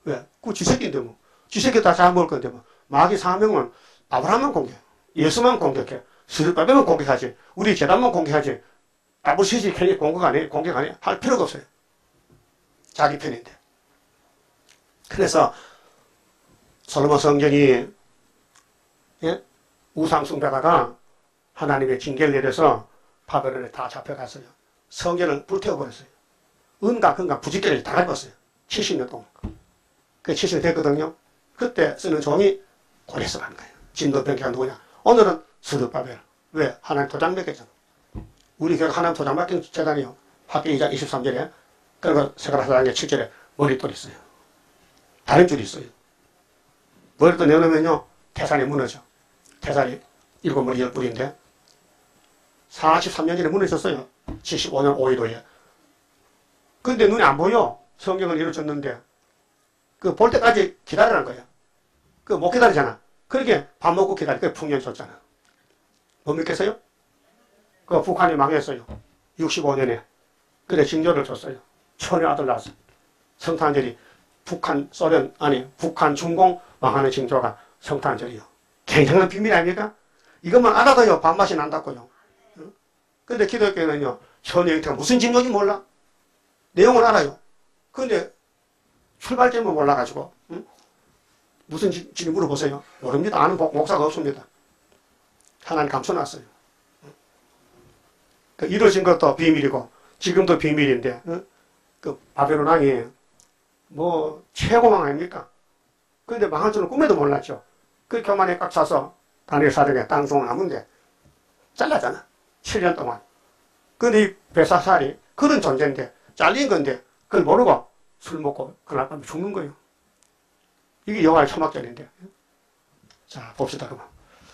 왜? 그 쥐새끼인데 뭐. 쥐새끼 다 잡아먹을 건데 뭐. 마귀 사명은 아브라함만 공격해. 예수만 공격해. 스룹바벨만 공격하지. 우리 제단만 공격하지. WCC 괜히 공격 안 해. 공격 안 해. 할 필요가 없어요. 자기 편인데. 그래서 솔로몬 성전이 예? 우상 숭배하다가 하나님의 징계를 내려서 바벨론에 다 잡혀갔어요. 성전을 불태워버렸어요. 은과 금과 부지기를 다 밟았어요. 70년 동안. 그게 70년 됐거든요. 그때 쓰는 종이 고레스 간 거예요. 진도병기가 누구냐? 오늘은 스룹바벨. 왜? 하나님 도장 맡겼잖아. 우리 교회가 하나님 도장 맡긴 재단이요. 학기 2장 23절에 그리고 세가라 4장의 7절에 머릿돌이 있어요. 다른 줄이 있어요. 머릿돌 내놓으면요. 태산이 무너져. 태산이 7머리 10뿌리인데 43년 전에 무너졌어요. 75년 5.15에. 근데 눈에 안 보여. 성경을 이루어졌는데 그 볼 때까지 기다리라는 거야. 그 못 기다리잖아. 그렇게 밥 먹고 기다리. 그게 풍년 줬잖아. 못 믿겠어요? 그 북한이 망했어요. 65년에. 그래 징조를 줬어요. 천의 아들 낳았어. 성탄절이 북한 소련 아니 북한 중공 망하는 징조가 성탄절이요. 굉장한 비밀 아닙니까? 이것만 알아도요 밥맛이 난다고요. 근데 기독교는요 천의 형태가 무슨 징조인지 몰라. 내용을 알아요. 근데 출발점을 몰라가지고 무슨 징조 물어보세요. 모릅니다. 아는 목사가 없습니다. 하나님 감춰놨어요. 그 이루어진 것도 비밀이고 지금도 비밀인데 그 바벨론 왕이 뭐 최고왕 아닙니까? 근데 망할 줄은 꿈에도 몰랐죠. 그 교만에 꽉 차서 다니엘 사령에 땅송을 나문데 잘랐잖아. 7년 동안. 근데 이 벨사살이 그런 존재인데 잘린 건데 그걸 모르고 술 먹고 그날 밤에 죽는 거예요. 이게 여호와의 초막절인데. 자 봅시다 그만.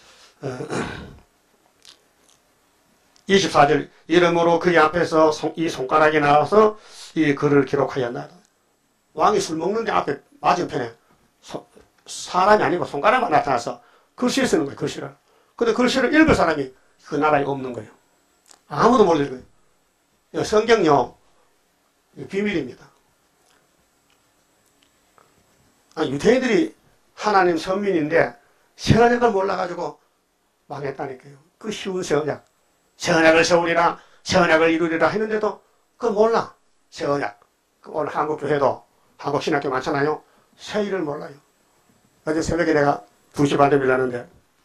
24절 이름으로 그의 앞에서 이 손가락이 나와서 이 글을 기록하였나이다. 왕이 술 먹는데 앞에 맞은편에 사람이 아니고 손가락만 나타나서 글씨를 쓰는 거예요. 글씨를. 근데 글씨를 읽을 사람이 그 나라에 없는 거예요. 아무도 못 읽어요. 성경요 비밀입니다. 유대인들이 하나님 선민인데 선악을 몰라가지고 망했다니까요. 그 쉬운 선악. 선악을 세우리라 선악을 이루리라 했는데도 그걸 몰라. 선악. 오늘 한국교회도 한국신학교 많잖아요. 세일을 몰라요. 어제 새벽에 내가 2시 반에 빌렸는데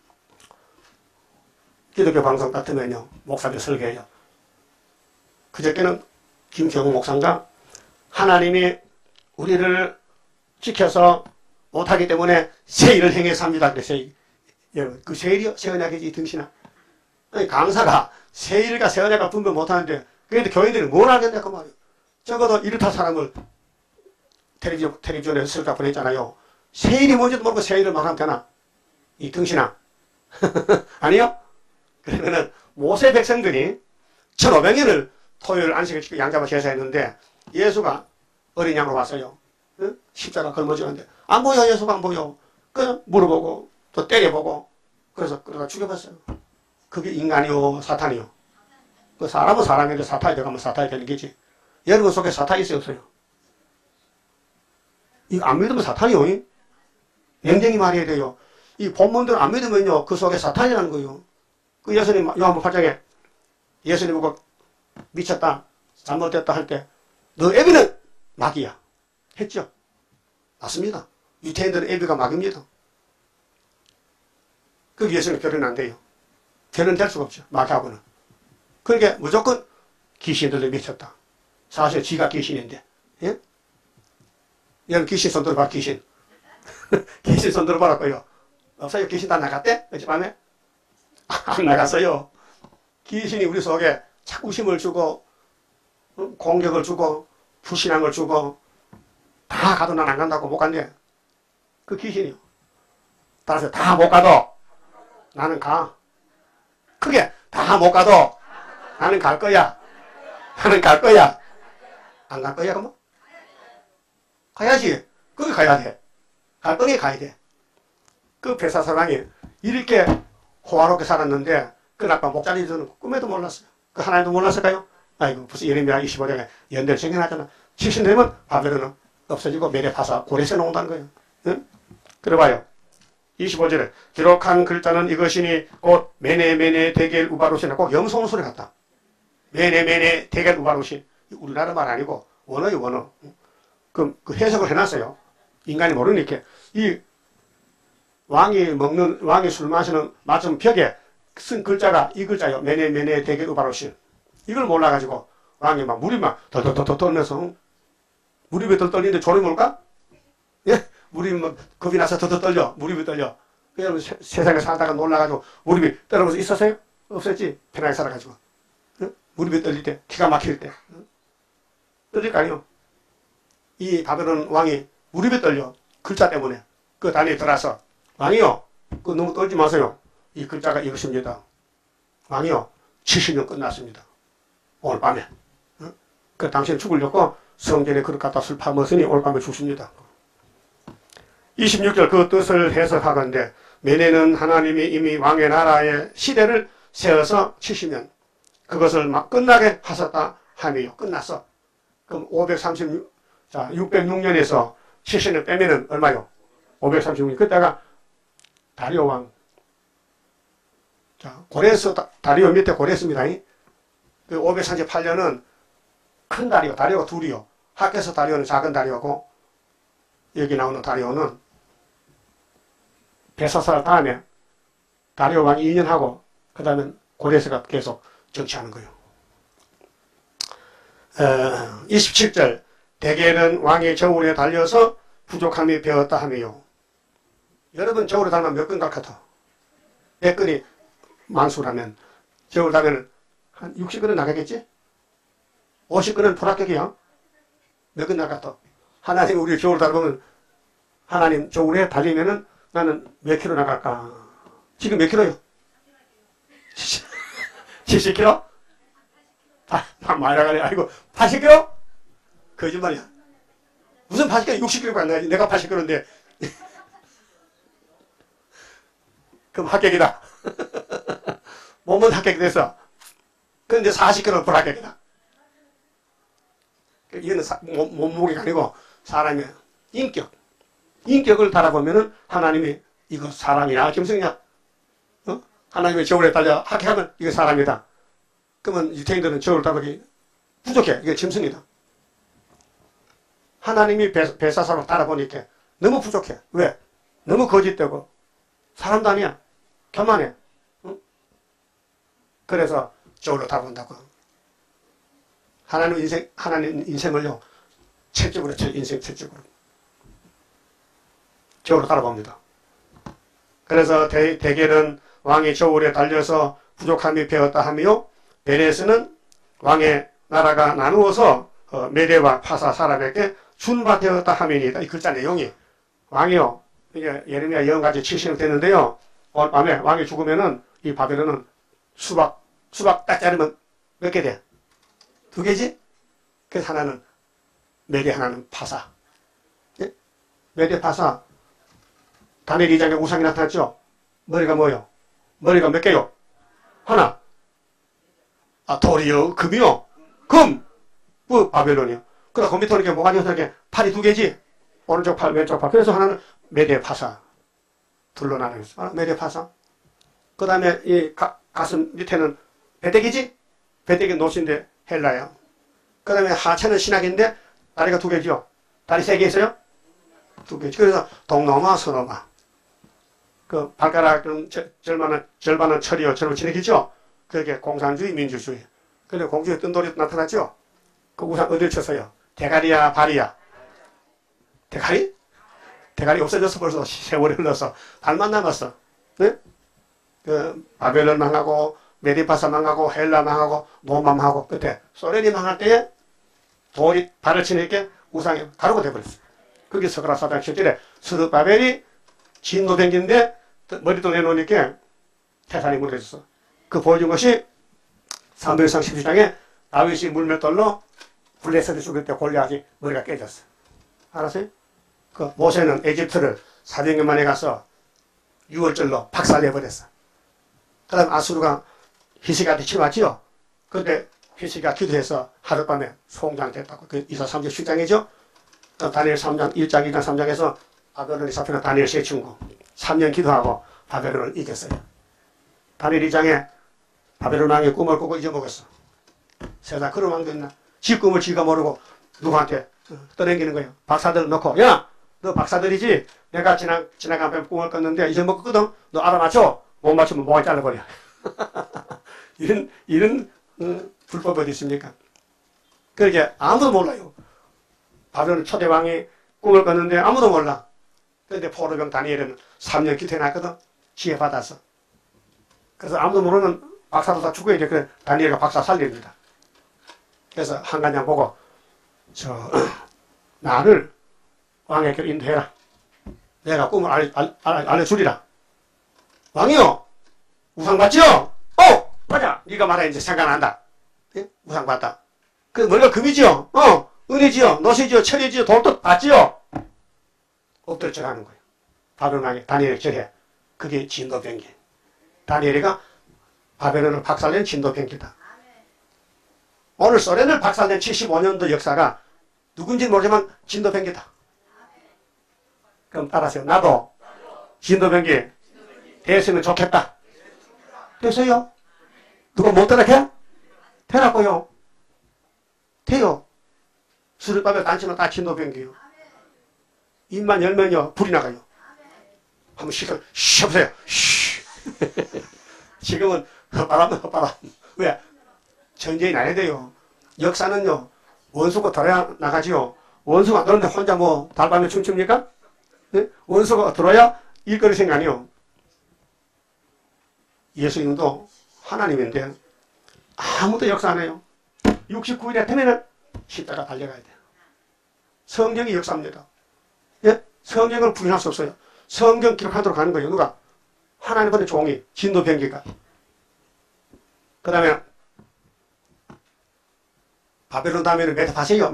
기독교 방송 같으면요 목사들 설교해요. 그저께는 김경호 목사가 하나님이 우리를 지켜서 못하기 때문에 세일을 행해서 합니다. 그래서 여러분 그 세일이요? 세언약이지 등신아. 아니 강사가 세일과 세언약과 분별 못하는데 그런데 교인들이 뭘 하겠냐 그 말이에요. 적어도 이렇다 사람을 텔레비전에서 설교 보냈잖아요. 세일이 뭔지도 모르고 세일을 말하면 되나? 이 등신아. 아니요? 그러면은 모세 백성들이 1500년을 토요일 안식을 지키고 양잡아 제사했는데 예수가 어린 양으로 왔어요. 응? 십자가 걸머지는데 안 보여. 예수가 안 보여. 그 물어보고 또 때려보고 그래서 그러다 죽여봤어요. 그게 인간이요 사탄이요. 그 사람은 사람인데 사탄이 되가면 사탄이 되는 거지. 여러분 속에 사탄이 있어요 없어요? 이거 안 믿으면 사탄이요. 냉정히 말해야 돼요. 이 본문들을 안 믿으면요 그 속에 사탄이라는 거예요. 그 예수님 요한복음 8장에 예수님 보고 미쳤다 잘못됐다 할 때 너 애비는 마귀야 했죠. 맞습니다. 유태인들은 애비가 마귀입니다. 그 예수님 결혼 안 돼요. 결혼될 수가 없죠. 마귀하고는. 그러니까 무조건 귀신들도 미쳤다. 사실 지가 귀신인데. 예? 여러분 귀신 손 들어봐. 귀신. 귀신 손 들어봐라고요. 없어요. 귀신 다 나갔대? 어젯밤에? 안 나갔어요. 귀신이 우리 속에 자꾸심을 주고 공격을 주고 불신앙을 주고 다 가도 난 안 간다고 못 간대. 그 귀신이요. 따라서 다 못 가도 나는 가. 크게 다 못 가도 나는 갈 거야. 나는 갈 거야. 안 갈 거야 그러면? 가야지. 거기 가야 돼. 갈 거니 가야 돼. 그 벨사살왕이 이렇게 호화롭게 살았는데 그 아까 목자리 저는 꿈에도 몰랐어요. 그 하나님도 몰랐을까요? 아이고 벌써 예레미야 25장에 연대를 정해놨잖아. 70년 되면 바벨론은 없어지고 메레파사 고레세 나온다는 거예요. 응? 그래 봐요. 25절에 기록한 글자는 이것이니 곧 메네 데겔 우바루시나 꼭 염소는 소리 같다. 메네 데겔 우바루시. 우리나라 말 아니고 원어요 원어. 그 해석을 해놨어요. 인간이 모르니까 이 왕이 술 마시는 맞은 벽에 쓴 글자가 이 글자요. 메네 데겔 우바루시. 이걸 몰라가지고 왕이 막 물이 막 덜덜덜 떨면서 물이 떨리는데 졸이 뭘까? 예? 물이 막 겁이 나서 덜덜 떨려. 물이 떨려. 여러분 세상에 살다가 놀라가지고 물이 떨어져서 있었어요? 없었지? 편하게 살아가지고. 응? 물이 떨릴 때, 기가 막힐 때. 응? 떨릴 거 아니에요? 이 바벨론 왕이 물이 떨려. 글자 때문에. 그 단에 들어서 왕이요. 그 너무 떨지 마세요. 이 글자가 이것입니다. 왕이요. 70년 끝났습니다. 오늘 밤에. 응? 그 당신 죽으려고 성전에 그릇 갖다 술 파먹으니 오늘 밤에 죽습니다. 26절 그 뜻을 해석하건대 메네는 하나님이 이미 왕의 나라의 시대를 세워서 70년 그것을 막 끝나게 하셨다 하며 끝났어. 그럼 606년에서 70년 빼면은 얼마요? 536년. 그때가 다리오 왕. 자, 고레스, 다리오 밑에 고레스입니다. 그 538년은 큰 다리오가 둘이요. 학에서 다리오는 작은 다리오고 여기 나오는 다리오는 베사살 다음에 다리오 왕이 2년 하고 그 다음에 고레스가 계속 정치하는 거예요. 27절 대개는 왕의 저울에 달려서 부족함이 배었다 하며요. 여러분 저울에 달면 몇 근 같아? 100근이 만수라면 저울 달면 한 60근은 나가겠지? 50근은 불합격이야. 몇 근 나갔다? 하나님 우리 저울 달보면 하나님 저울에 달리면은 나는 몇 킬로 나갈까? 지금 몇 킬로요? 70킬로? 많이 나가네. 아이고, 80킬로? 거짓말이야. 무슨 80킬로? 60킬로가 안 나가지. 내가 80킬로인데. 그럼 합격이다. 몸은 합격이 됐어. 근데 40킬로는 불합격이다. 이거는 몸무게가 아니고 사람의 인격을 달아보면은 하나님이 이거 사람이야 짐승이야? 어? 하나님의 저울에 달려 합격하면 이거 사람이다. 그러면 유태인들은 저울 달기 부족해. 이게 짐승이다. 하나님이 베사사로 따라보니까 너무 부족해. 왜? 너무 거짓되고 사람도 아니야. 교만해. 응? 그래서 저울로 달아본다고. 하나님 인생을요 채찍으로 쳐. 인생 채찍으로. 저울로 따라봅니다. 그래서 대개는 왕이 저울에 달려서 부족함이 배었다 하며 베레스는 왕의 나라가 나누어서 메대와 파사 사람에게 준바되었다 하면이다. 이 글자 내용이 왕이요. 이제 예레미야 예언까지 70년 됐는데요. 오늘 밤에 왕이 죽으면은 이 바벨론은 수박 딱 자르면 몇 개 돼? 2개지? 그래서 하나는 메대, 하나는 파사. 예? 메대 파사. 다니엘 2장에 우상이 나타났죠? 머리가 뭐요? 머리가 몇 개요? 하나. 돌이요? 금이요? 금! 바벨론이요. 그러다 그 밑에 뭐가 되었게 팔이 2개지? 오른쪽 팔, 왼쪽 팔. 그래서 하나는 메대 파사. 둘로 나누었어. 메대 파사. 그 다음에 이 가슴 밑에는 배대기지? 배대기 노신데 헬라야. 그 다음에 하체는 신학인데 다리가 2개죠? 다리 3개 있어요? 2개지. 그래서 동로마, 서로마. 그 발가락은 절반은 철이요. 절반은 진흙이죠? 그게 공산주의, 민주주의. 그런데 공주의 뜬돌이 나타났죠? 그 우상 어딜 쳤어요? 대가리야, 발이야? 대가리? 대가리 없어졌어 벌써. 세월이 흘러서. 발만 남았어. 네? 그 바벨론 망하고 메디파사 망하고 헬라 망하고 로마 망하고 끝에 소련이 망할 때에 돌이 발을 치니까 우상이 가루가 돼버렸어. 그게 서가라 사장 7절에 스룹바벨이 진노병기인데 머리도 내놓으니까 태산이 무너졌어. 그 보여준 것이 사무엘상 17장에 다윗이 물맷돌로 블레셋을 죽일 때 골리앗이 머리가 깨졌어. 알았어요? 그 모세는 에집트를 400년 만에 가서 6월절로 박살내버렸어. 그 다음 아수르가 히스기야한테 치러왔지요. 그때 히스기야 기도해서 하룻밤에 송장됐다고. 그 이사 3절 10장이죠. 다니엘 3장, 1장, 2장, 3장에서 바벨론이 잡혀서 다니엘 세 친구 3년 기도하고 바벨론을 이겼어요. 다니엘 2장에 바벨론 왕의 꿈을 꾸고 잊어먹었어. 세상 그런 왕도 있나? 지 꿈을 지가 모르고 누구한테 떠넘기는 거예요. 박사들 넣고, 야! 너 박사들이지? 내가 지나간 밤에 꿈을 꿨는데 잊어먹었거든? 너 알아맞혀? 못 맞추면 목을 잘라버려. 이런 불법이 어디 있습니까? 그러게 아무도 몰라요. 바벨론 초대왕이 꿈을 꿨는데 아무도 몰라. 그런데 포로병 다니엘은 3년 기도해놨거든. 지혜받았어. 그래서 아무도 모르는 박사도 다 죽어야 돼. 그래 다니엘가 박사 살립니다. 그래서 한간장 보고 나를 왕에게 인도해라. 내가 꿈을 알려주리라. 왕이요. 우상 봤지요? 맞아. 네가 말해 이제 생각난다. 예? 우상 봤다. 그 머리가 금이지요? 은이지요? 노시지요? 철이지요? 돌도 봤지요? 엎드려 절하는 거예요. 바벨론 왕이 다니엘 절해. 그게 진도병기. 다니엘이가 바벨론을 박살낸 진도병기다. 오늘 소련을 박살낸 75년도 역사가 누군지 모르지만 진도병기다. 그럼 따라하세요. 나도 진도병기 됐으면 좋겠다. 됐어요? 누가 못 따라해? 되라고요. 돼요. 수르바벨 단체만 다 진도병기요. 입만 열면요 불이 나가요. 한번 쉬어보세요. 지금은 헛바람. 왜? 전쟁이 나야 돼요. 역사는요 원수가 돌아야 나가지요. 원수가 안 들어오는데 혼자 뭐 달밤에 춤춥니까? 네? 원수가 들어야 일거리 생각이요. 예수님도 하나님인데 아무도 역사 안 해요. 69일에 되면은 십자가 달려가야 돼요. 성경이 역사입니다. 예? 성경을 부인할 수 없어요. 성경 기록하도록 하는 거예요. 누가? 하나님 보낸 종이 진도병기가. 그 다음에 바벨론 다음에는 메데파사요.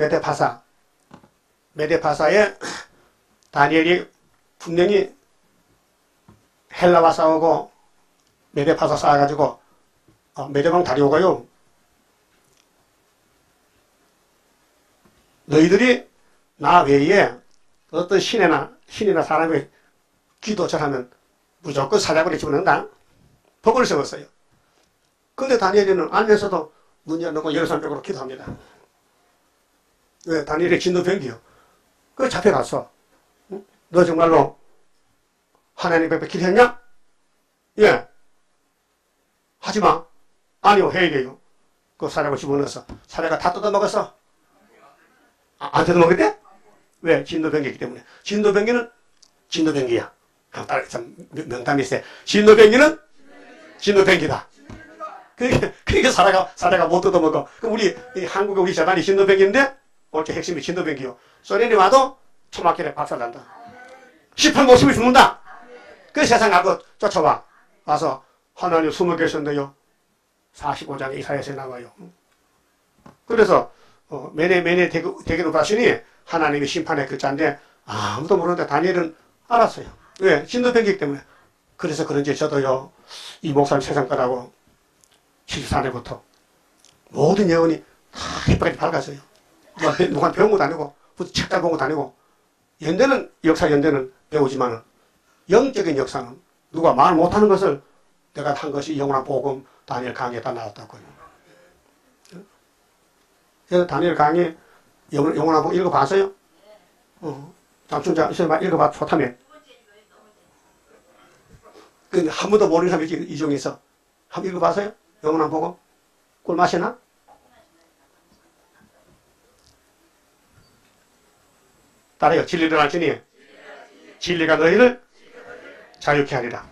메데파사에 다니엘이 분명히 헬라와 싸우고 메데파사 싸워가지고 메데방 다리오가요. 너희들이 나 외에 어떤 신이나 사람이 기도 절하면 무조건 사자굴에 집어넣는다. 법을 세웠어요. 근데 다니엘이는 알면서도 문 열어놓고 예루살렘 기도합니다. 왜? 다니엘의 진도병기요. 그 잡혀갔어. 응? 너 정말로 하나님 앞에 기도했냐? 예. 하지마. 아니요. 해야 돼요. 그 사자굴 집어넣어서 사자가 다 뜯어먹었어. 안 뜯어먹었대? 왜? 진도병기이기 때문에. 진도병기는 진도병기야. 명담이 있어요. 진도병기는 진도병기다. 그러니까 사자가 못 뜯어먹어. 그럼 우리 한국의 우리 재단이 진도병기인데 올해 핵심이 진도병기요. 소련이 와도 초막길에 박살난다. 18 모습이 죽는다. 그 세상 가고 쫓아와. 와서 하나님 숨어 계셨는데요. 45장에 이사야서에 나와요. 그래서 매네 대기로 가시니 하나님이 심판의 글자인데 아무도 모르는데 다니엘은 알았어요. 왜? 진도병기이기 때문에. 그래서 그런지 저도요. 이 목사님 세상 거라고 74년부터 모든 예언이 다 햇볕까지 밝았어요. 누가 배운 것도 아니고 책잘 본 것도 아니고 역사 연대는 배우지만 영적인 역사는 누가 말 못하는 것을 내가 한 것이 영원한 복음 다니엘 강의에다 나왔다고요. 그래서 다니엘 강의 영원한 복음 읽어봤어요? 장춘자 읽어봐 좋다며. 근데 한 번도 모르는 사람이 이 중에서 한번 읽어봤어요? 영원한 복음? 꿀 마시나? 따라요. 진리를 알지니 진리가 너희를 자유케 하리라.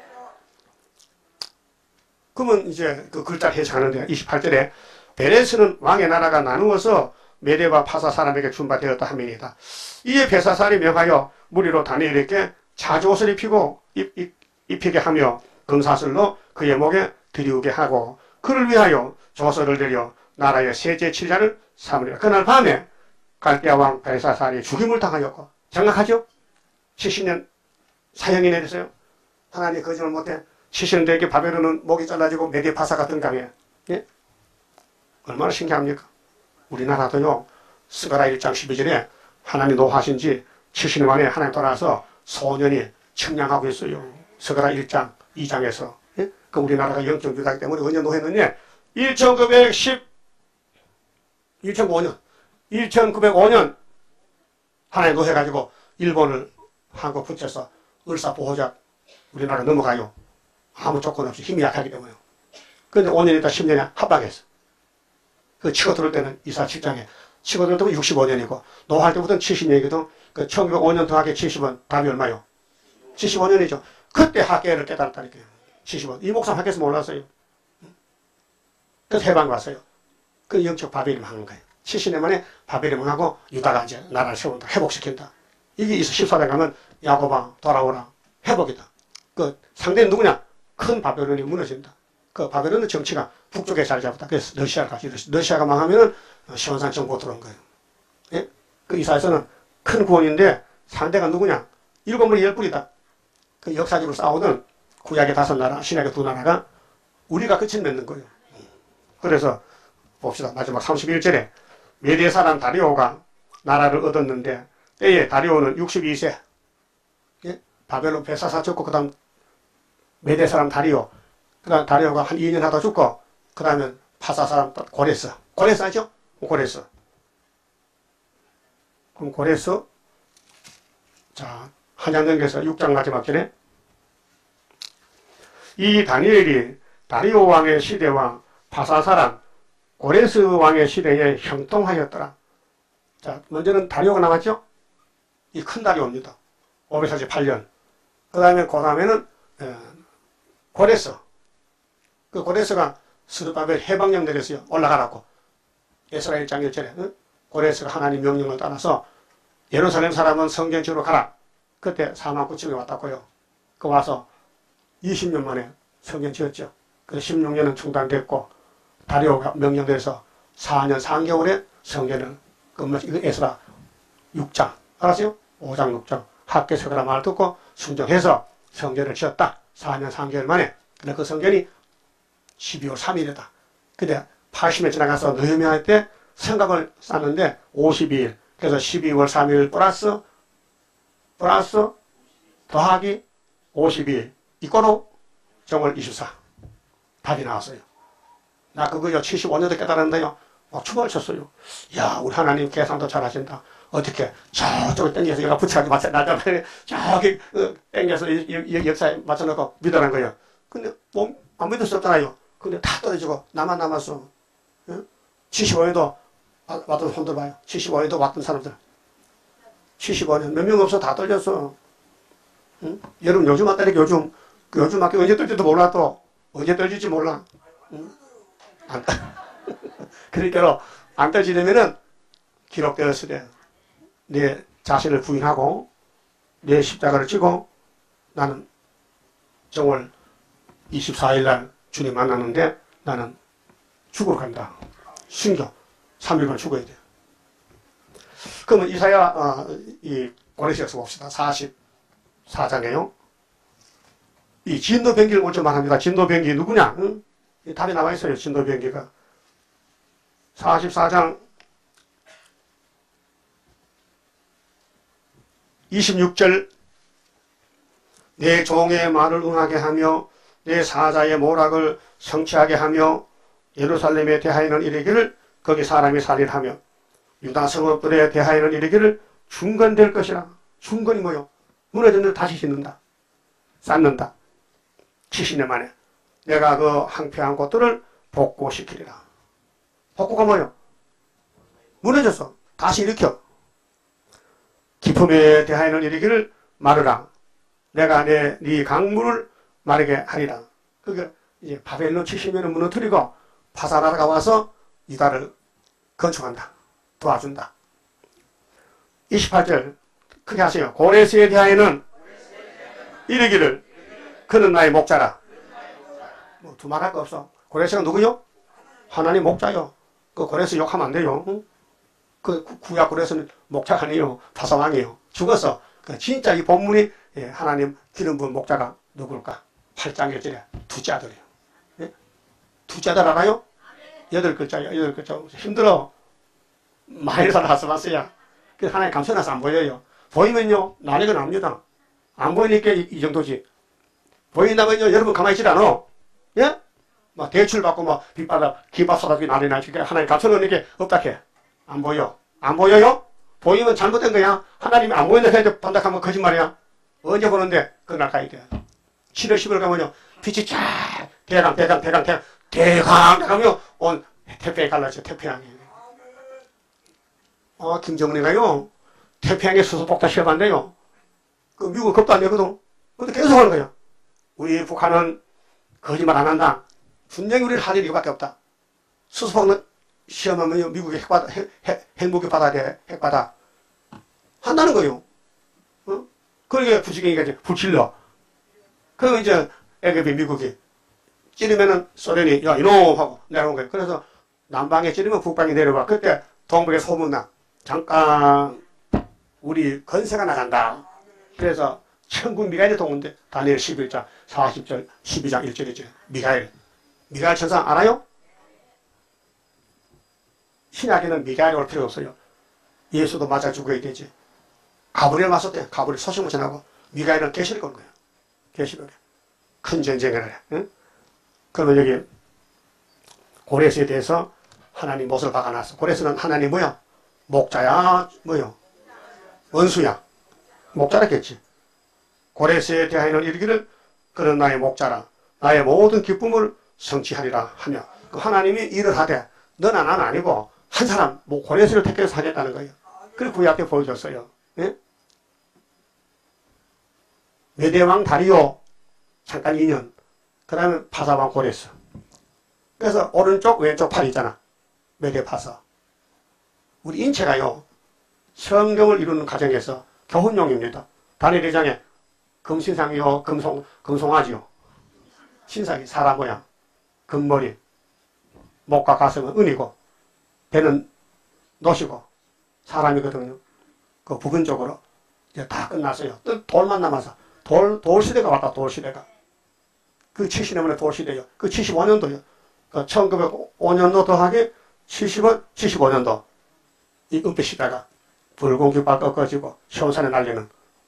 그러면 이제 그 글자를 해석하는데 28절에 베레스는 왕의 나라가 나누어서 메대와 파사 사람에게 준바되었다 하면이다. 이에 베사살이 명하여 무리로 다니엘에게 자주옷을 입히게 하며 금사슬로 그의 목에 들이우게 하고 그를 위하여 조서를 내려 나라의 세제 7자를 삼으리라. 그날 밤에 갈대아 왕 벨사살이 죽임을 당하였고 정확하죠? 70년 사형이 내렸어요. 하나님 거짓말 못해. 70년 되게 바벨론은 목이 잘라지고 메데파사가 등장해. 예? 얼마나 신기합니까? 우리나라도요. 스가랴 1장 12절에 하나님 노하신 지 70년 만에 하나님 돌아와서 소년이 청량하고 있어요. 스가랴 1장, 2장에서. 예? 그 우리나라가 영적 유다이기 때문에 언제 노했느냐? 1905년 하나님 노해가지고 일본을 한국 붙여서 을사보호자 우리나라 넘어가요. 아무 조건 없이 힘이 약하기 때문에. 그런데 5년 있다 10년에 합방했어. 그 치고 들어올 때는 이사 7장에 치고 들어올 때는 65년이고 노할 때부터는 70년이거든. 그 1905년 더하기 70은 답이 얼마요? 75년이죠. 그때 학계를 깨달았다니까요. 75년. 이 목사 학계에서 몰랐어요. 그래서 해방 왔어요. 그 영적 바벨이 망한 거예요. 70년 만에 바벨이 망하고 유다가 이제 나라를 세운다. 회복시킨다. 이게 14장 가면 야고바 돌아오라. 회복이다. 그 상대는 누구냐? 큰 바벨론이 무너진다. 그 바벨론의 정치가 북쪽에 자리 잡았다. 그래서 러시아를 가지. 러시아가 망하면은 시온산 정부가 들어온 거예요. 예? 그 이사에서는 큰 구원인데 상대가 누구냐? 7물이 10불이다. 그 역사적으로 싸우는 구약의 5나라, 신약의 2나라가 우리가 끝을 맺는 거예요. 그래서 봅시다. 마지막 31절에 메대 사람 다리오가 나라를 얻었는데 때에 다리오는 62세. 예? 바벨론 베사사 죽고 그 다음 메대 사람 다리오. 그 다음 다리오가 한 2년 하다 죽고 그 다음에 파사 사람 고레스. 고레스 알죠? 고레스. 그럼 고레스 자 한양경에서 6장 마지막 절에 이 다니엘이 다리오 왕의 시대와 파사 사람 고레스 왕의 시대에 형통하였더라. 자, 먼저는 다리오가 나왔죠? 이 큰 다리오입니다. 548년. 그 다음에는 고레스. 그 고레스가 스룹바벨 해방령 내렸어요. 올라가라고. 에스라 1장 1절에 고레스가 하나님 명령을 따라서 예루살렘 사람은 성경 지으러 가라. 그때 4만 9천이 왔다고요. 그 와서 20년 만에 성경 지었죠. 그 16년은 중단됐고 다리오가 명령돼서 4년 3개월에 성경을 이거 에스라 6장 알았어요? 5장 6장 학계서가라 말을 듣고 순종해서 성전을 지었다. 4년 3개월 만에. 근데 그 성전이 12월 3일이다. 근데 80년 지나가서 느헤미야 때 성곽을 쌓는데 52일. 그래서 12월 3일 플러스 더하기 52일. 이거로 정월 24. 답이 나왔어요. 나 그거요 75년도 깨달았는데요. 막 춤을 췄어요. 야 우리 하나님 계산도 잘하신다. 어떻게 저쪽에 땡겨서 얘가 붙여가지고 맞춰 나중에 저기 땡겨서 이 역사에 맞춰놓고 믿으라는 거예요. 근데 뭐 안 믿을 수 없잖아요. 근데 다 떨어지고 나만 남았어. 응? 75년도 왔던 손들 봐요. 75년도 왔던 사람들. 75년 몇 명 없어 다 떨렸어. 응? 여러분 요즘 왔다니까 요즘 학교 언제 떨지도 몰라 또. 언제 떨질지 몰라. 응? 그러니까 안 떨어지려면은 기록되었을 때 내 자신을 부인하고 내 십자가를 지고 나는 정월 24일 날 주님 만났는데 나는 죽으러 간다. 순교. 3일간 죽어야 돼. 그러면 이사야 이 고레스에서 봅시다. 44장에요. 이 진노병기를 올줄만 합니다. 진노병기 누구냐? 응? 답이 나와 있어요. 진노병기가. 44장 26절 내 종의 말을 응하게 하며 내 사자의 모락을 성취하게 하며 예루살렘에 대하여는 이르기를 거기 사람이 살인하며 유다 성읍들에 대하여는 이르기를 중건될 것이라. 중건이 뭐요? 무너진 데를 다시 짓는다. 쌓는다. 70년 만에 내가 그 황폐한 곳들을 복구시키리라. 복구가 뭐요? 무너졌어. 다시 일으켜. 기품에 대하여는 이르기를 마르라. 내가 네 강물을 마르게 하리라. 그러니까 이제 바벨론 70년을 무너뜨리고 파사나라가 와서 유다를 건축한다. 도와준다. 28절 크게 하세요. 고레스에 대하여는 이르기를 그는 나의 목자라. 뭐 두말할 거 없어. 고레스가 누구요? 하나님 목자요. 그 고레스 욕하면 안 돼요. 응? 그 구약 고레스는 목자가 아니에요. 다사왕이에요. 죽었어. 진짜 이 본문이 하나님 기름 부은 목자가 누굴까? 8장 1절에 두째 아들이에요. 예? 두째 아들 알아요? 8글자예요. 8글자. 힘들어. 많이 살아서 봤어요. 그래서 하나님 감춰놔서 안 보여요. 보이면요, 난리가 납니다. 안 보이니까 이 정도지. 보인다면요, 여러분 가만히 있지 않아. 예? 막 대출 받고 막 빚받아, 기밥 쏟아지고 난리 나니까 하나님 감춰놓으니까 없다 해. 안 보여. 안 보여요? 보이면 잘못된 거야. 하나님이 안 보인다 해도 반박하면 거짓말이야. 언제 보는데? 그날 가야 돼. 7월 10월 가면요, 빛이 쫙, 대강 가면요, 온 태평양이 갈라져, 태평양이. 김정은이가요, 태평양에 수소폭탄 시험한대요. 그 미국은 겁도 안 내거든. 근데 계속 하는 거야. 우리 북한은 거짓말 안 한다. 분명히 우리를 할 일이 밖에 없다. 수소폭탄 시험하면요, 미국이 핵무기 받아야 돼. 핵 받아. 한다는 거예요. 그러니까 부지경이가 이제 불질러. 그러면 이제 애급이 미국이 찌르면은 소련이 야 이놈 하고 내려온 거예요. 그래서 남방에 찌르면 북방에 내려와. 그때 동북에 소문나. 잠깐 우리 건세가 나간다. 그래서 천군 미가엘이 동원돼. 다니엘 11장 40절 12장 1절이죠. 미가엘 천사 알아요? 신약에는 미가엘이 올 필요 없어요. 예수도 맞아 죽어야 되지. 가브리엘 맞섰대. 가브리엘 소식을 전하고 미가엘은 계시록 온 거예요. 계시록에 큰 전쟁을 해. 응? 그러면 여기 고레스에 대해서 하나님 못을 박아놨어. 고레스는 하나님 뭐야? 목자야? 뭐요? 원수야? 목자라겠지. 고레스에 대하여는 이르기를 그는 나의 목자라 나의 모든 기쁨을 성취하리라 하며 그 하나님이 일을 하되 너나 나는 아니고 한 사람 고레스를 택해서 하겠다는 거예요. 그리고 그 앞에 보여줬어요. 예? 메대왕 다리오 잠깐 2년 그 다음에 파사왕 고레스. 그래서 오른쪽 왼쪽 팔이 있잖아. 메대파사. 우리 인체가요 성경을 이루는 과정에서 교훈용입니다. 다니엘 2장에 금신상이요 금송아지요 신상이 사람 모양 금머리 목과 가슴은 은이고 배는 노시고 사람이거든요. 그 부분적으로 이제 다 끝났어요. 돌만 남아서 돌 시대가 왔다. 돌 시대가 그 70년만에 돌 시대요. 그 75년도요. 그 1905년도 더하기 75년도 이 은폐 시대가 붉은 깃발 꺾어지고 시온산에 날리는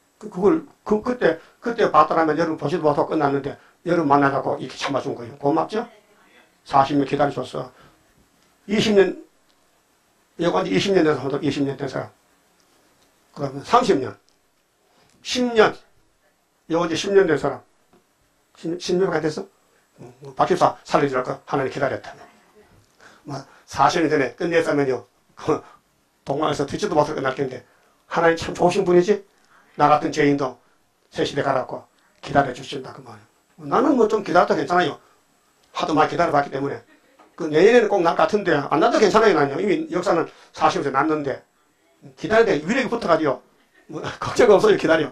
그때 봤더라면 여러분 보지도 못하고 끝났는데 여러분 만나갖고 이렇게 참아준 거예요. 고맙죠? 40년 기다려줬어. 20년 여관 20년 돼서 20년 된 사람. 그러면 30년 10년 여관 10년 된 사람 10년가 됐어? 박집사 살려주라고 하나님 기다렸다. 40년 전에 끝냈다면요 동방에서 듣지도 못하고 끝날 텐데 하나님 참 좋으신 분이지. 나 같은 죄인도 새 시대 가라고 기다려주신다 그 말이에요. 나는 뭐 좀 기다렸다 괜찮아요. 하도 많이 기다려봤기 때문에 그 내년에는 꼭 날 같은데 안 나도 괜찮아요. 나는요 이미 역사는 40세 났는데 기다려야 돼. 위력이 붙어가지고 뭐, 걱정 없어요. 기다려.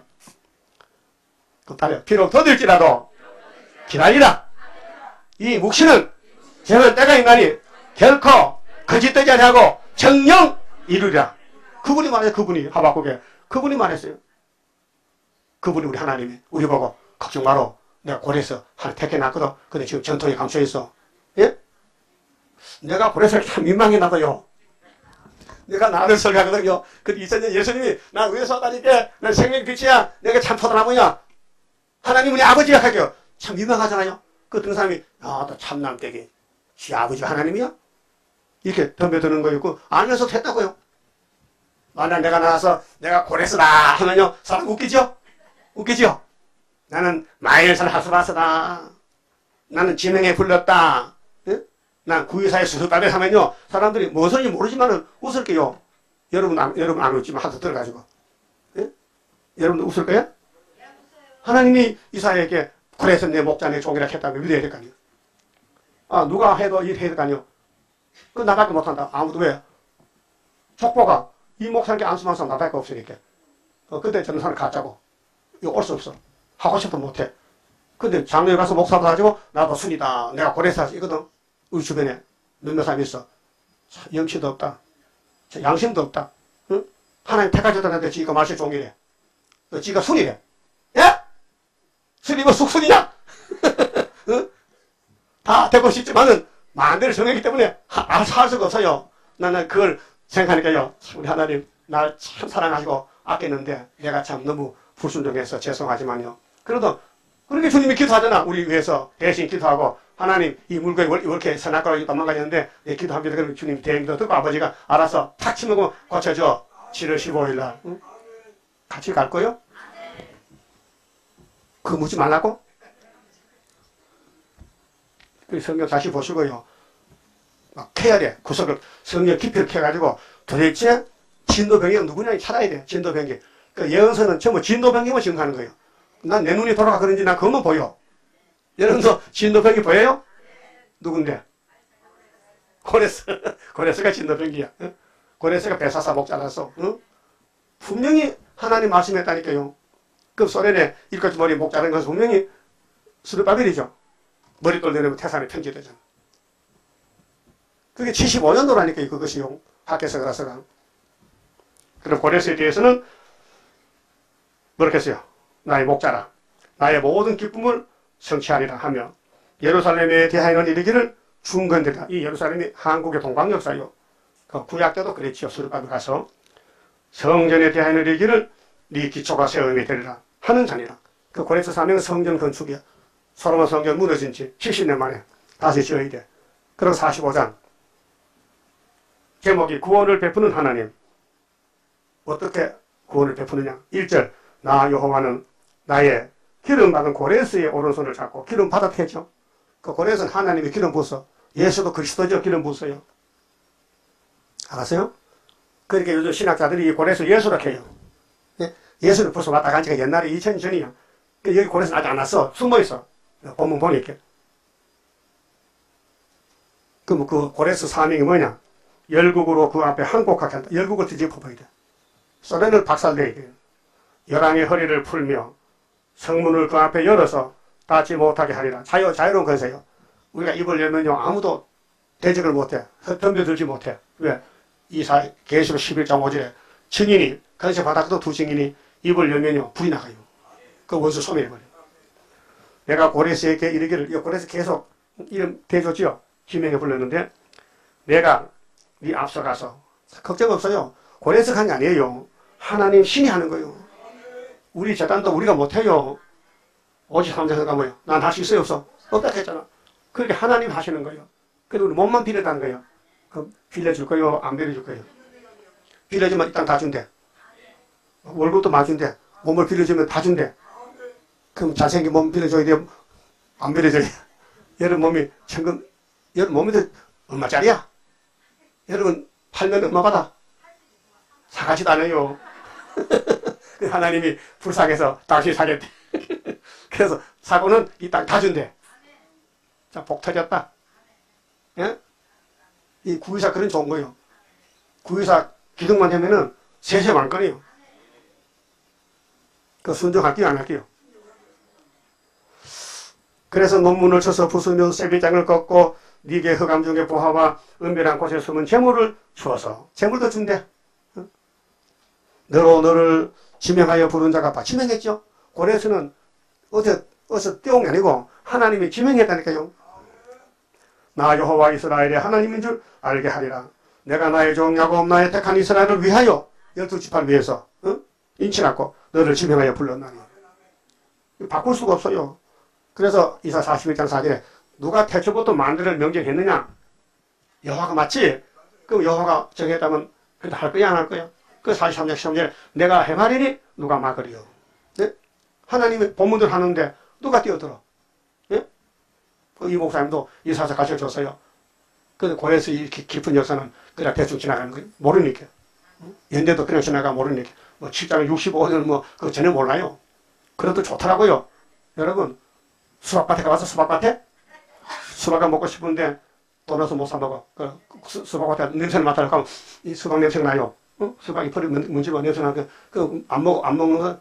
비록 더딜지라도 기다리라. 이 묵시는 저는 때가 있나니 결코 거짓되지 아니하고 정령 이루리라. 그분이 말해요. 그분이 하박국에 그분이 말했어요. 그분이 우리 하나님이 우리 보고 걱정 마라. 내가 고래에서 하나 택해놨거든. 근데 지금 전통에 감춰있어. 예? 내가 고래에서 참 민망해 나도요. 내가 나를 설교하거든요. 근데 2000년 예수님이 나 위에서 왔다니까 난 생명의 빛이야. 내가 참 포도나무야. 하나님은 내 아버지가 할게요. 참 민망하잖아요. 그 어떤 사람이 또 참남되게 지 아버지 하나님이야? 이렇게 덤벼드는 거였고 안에서 했다고요. 만약 내가 나와서 내가 고래스다 하면요 사람 웃기죠? 웃기죠? 나는 마일산 하스바스다. 나는 지능에 불렀다. 예? 난 구의사의 수술답에 하면요 사람들이 무엇인지 모르지만은 웃을게요. 여러분 안 웃지만 하도 들어가지고. 예? 여러분도 웃을 거야? 하나님이 이사야에게 그래서 내 목자 내 종이라 했다면 믿어야 될 거 아니에요. 누가 해도 일 해야 될 거 아니에요. 그 나밖에 못한다. 아무도 왜? 족보가 이 목사님께 안수만 사람 나밖에 없으니까. 그때 저는 사람 가짜고 이거 올 수 없어. 하고 싶어도 못해. 근데 장로에 가서 목사도 가지고 나도 순이다. 내가 고래사 이거든. 우리 주변에 몇몇 사람이 있어. 염치도 없다. 양심도 없다. 응? 하나님 택하셨다는데 지가 말실 종이래. 지가 순이래. 예? 순이 뭐 숙순이냐? 응? 다 되고 싶지만은 만대를 정했기 때문에 할 수가 없어요. 나는 그걸 생각하니까요. 우리 하나님 날 참 사랑하시고 아꼈는데 내가 참 너무 불순종해서 죄송하지만요. 그래도 그렇게 주님이 기도하잖아. 우리 위해서 대신 기도하고 하나님 이 물건이 왜 이렇게 선악과로 도망가셨는데 내 기도합니다. 그러면 주님이 대행도 듣고 아버지가 알아서 탁 치면 고쳐줘. 7월 15일 날 응? 같이 갈 거요? 그거 묻지 말라고? 그 성경 다시 보시고요. 막 캐야 돼. 구석을 성경 깊이를 캐가지고 도대체 진도병기가 누구냐 찾아야 돼. 진도병기. 그 예언서는 전부 진도병기만 증거하는 거예요. 난 내 눈이 돌아가 그런지 난 그것만 보여. 여러분도 진도병기 보여요? 누군데? 고레스. 고레스가 진도병기야. 응? 고레스가 베사사 목 잘랐어. 응? 분명히 하나님 말씀했다니까요. 그 소련에 일까지 머리 목 자른 것은 분명히 스룹바벨이죠. 머리돌 내리면 태산에 편지되잖아. 그게 75년도라니까요. 그것이요. 학교에서 그라서가. 그럼 고레스에 대해서는 뭐라고 했어요? 나의 목자라. 나의 모든 기쁨을 성취하리라 하며 예루살렘에 대하여는 이르기를 중건되다. 이 예루살렘이 한국의 동방역사요. 그 구약 때도 그랬지요. 스룹바벨 가서 성전에 대하여는 이르기를 네 기초가 세움이 되리라 하는 자니라. 그 고레스 사명은 성전 건축이야. 솔로몬 성전 무너진 지 70년 만에 다시 지어야 돼. 그리고 45장 제목이 구원을 베푸는 하나님. 어떻게 구원을 베푸느냐. 1절 나 여호와는 나의 기름 받은 고레스의 오른손을 잡고 기름 받았겠죠. 그 고레스는 하나님이 기름 부었어. 예수도 그리스도죠. 기름 부었어요. 알았어요? 그러니까 요즘 신학자들이 이 고레스 예수라 해요. 예수는 벌써 왔다 간 지가 옛날에 2000년 전이야. 여기 고레스는 아직 안 왔어. 숨어있어. 본문 보니까. 그럼 그 고레스 사명이 뭐냐? 열국으로 그 앞에 항복하게 한다. 열국을 뒤집어버려야 돼. 소련을 박살내야 돼요. 열왕의 허리를 풀며 성문을 그 앞에 열어서 닫지 못하게 하리라. 자유로운 권세요. 우리가 입을 열면요 아무도 대적을 못해. 덤벼들지 못해. 왜? 계시록 11장 5절에 증인이 권세 받았도 두 증인이 입을 열면요 불이 나가요. 그 원수 소멸해버려. 내가 고레스에게 이르기를, 고레스 계속 이름 대줬지요. 지명에 불렀는데 내가 네 앞서가서 걱정 없어요. 고레스가 한 게 아니에요. 하나님 신이 하는 거예요. 우리 재단도 우리가 못해요. 오직 삼자가 뭐예요? 난 할 수 있어요 없어? 없다 했잖아. 그렇게 하나님 하시는 거예요. 그래도 우리 몸만 빌려다는 거예요. 그럼 빌려줄 거예요? 안 빌려줄 거예요? 빌려주면 일단 다 준대. 월급도 많이 준대. 몸을 빌려주면 다 준대. 그럼 잘생긴 몸 빌려줘야 돼요? 안 빌려줘야 돼요? 여러분 몸이 천금, 여러분 몸이 얼마짜리야? 여러분 팔면 얼마 받아? 사가지도 않아요. 하나님이 불쌍해서 당신이 사겠대. 그래서 사고는 이 땅 다 준대. 자, 복 터졌다. 예? 이 구의사 그런 좋은 거예요. 구의사 기둥만 되면은 세세 만건이에요. 그 순종할게요, 안 할게요? 그래서 논문을 쳐서 부수며 세비장을 걷고 네게 흑암 중에 보화와 은밀한 곳에 숨은 재물을 주어서 재물도 준대. 너를 지명하여 부른 자가 봐. 지명했죠. 고레스는 어디서 떼온 게 아니고 하나님이 지명했다니까요. 나 여호와 이스라엘의 하나님인 줄 알게 하리라. 내가 나의 종 야곱 나의 택한 이스라엘을 위하여 12지파를 위해서 인치갖고 너를 지명하여 불렀나니. 바꿀 수가 없어요. 그래서 이사 41장 4절에 누가 태초부터 만들을 명령했느냐? 여호와가 맞지? 그럼 여호와가 정했다면 그래도 할 거야 안 할 거야? 그 43장 13절에 내가 행하리니 누가 막으리요? 네? 하나님이 본문들 하는데 누가 뛰어들어? 예? 이 목사님도 이 사사 가르쳐줬어요. 근데 고레스 이렇게 깊은 역사는 그냥 대충 지나가는 거예요. 모르니까. 연대도 그냥 지나가 모르니까. 뭐 7장 65년 뭐 그거 전혀 몰라요. 그래도 좋더라고요. 여러분 수박밭에 가봐서 수박밭에? 수박을 먹고 싶은데 돈 없어 못 사 먹어. 수박밭에 냄새를 맡아서 이 수박 냄새가 나요. 수박이 풀이 문지고 냄새 나니까 안 먹는 거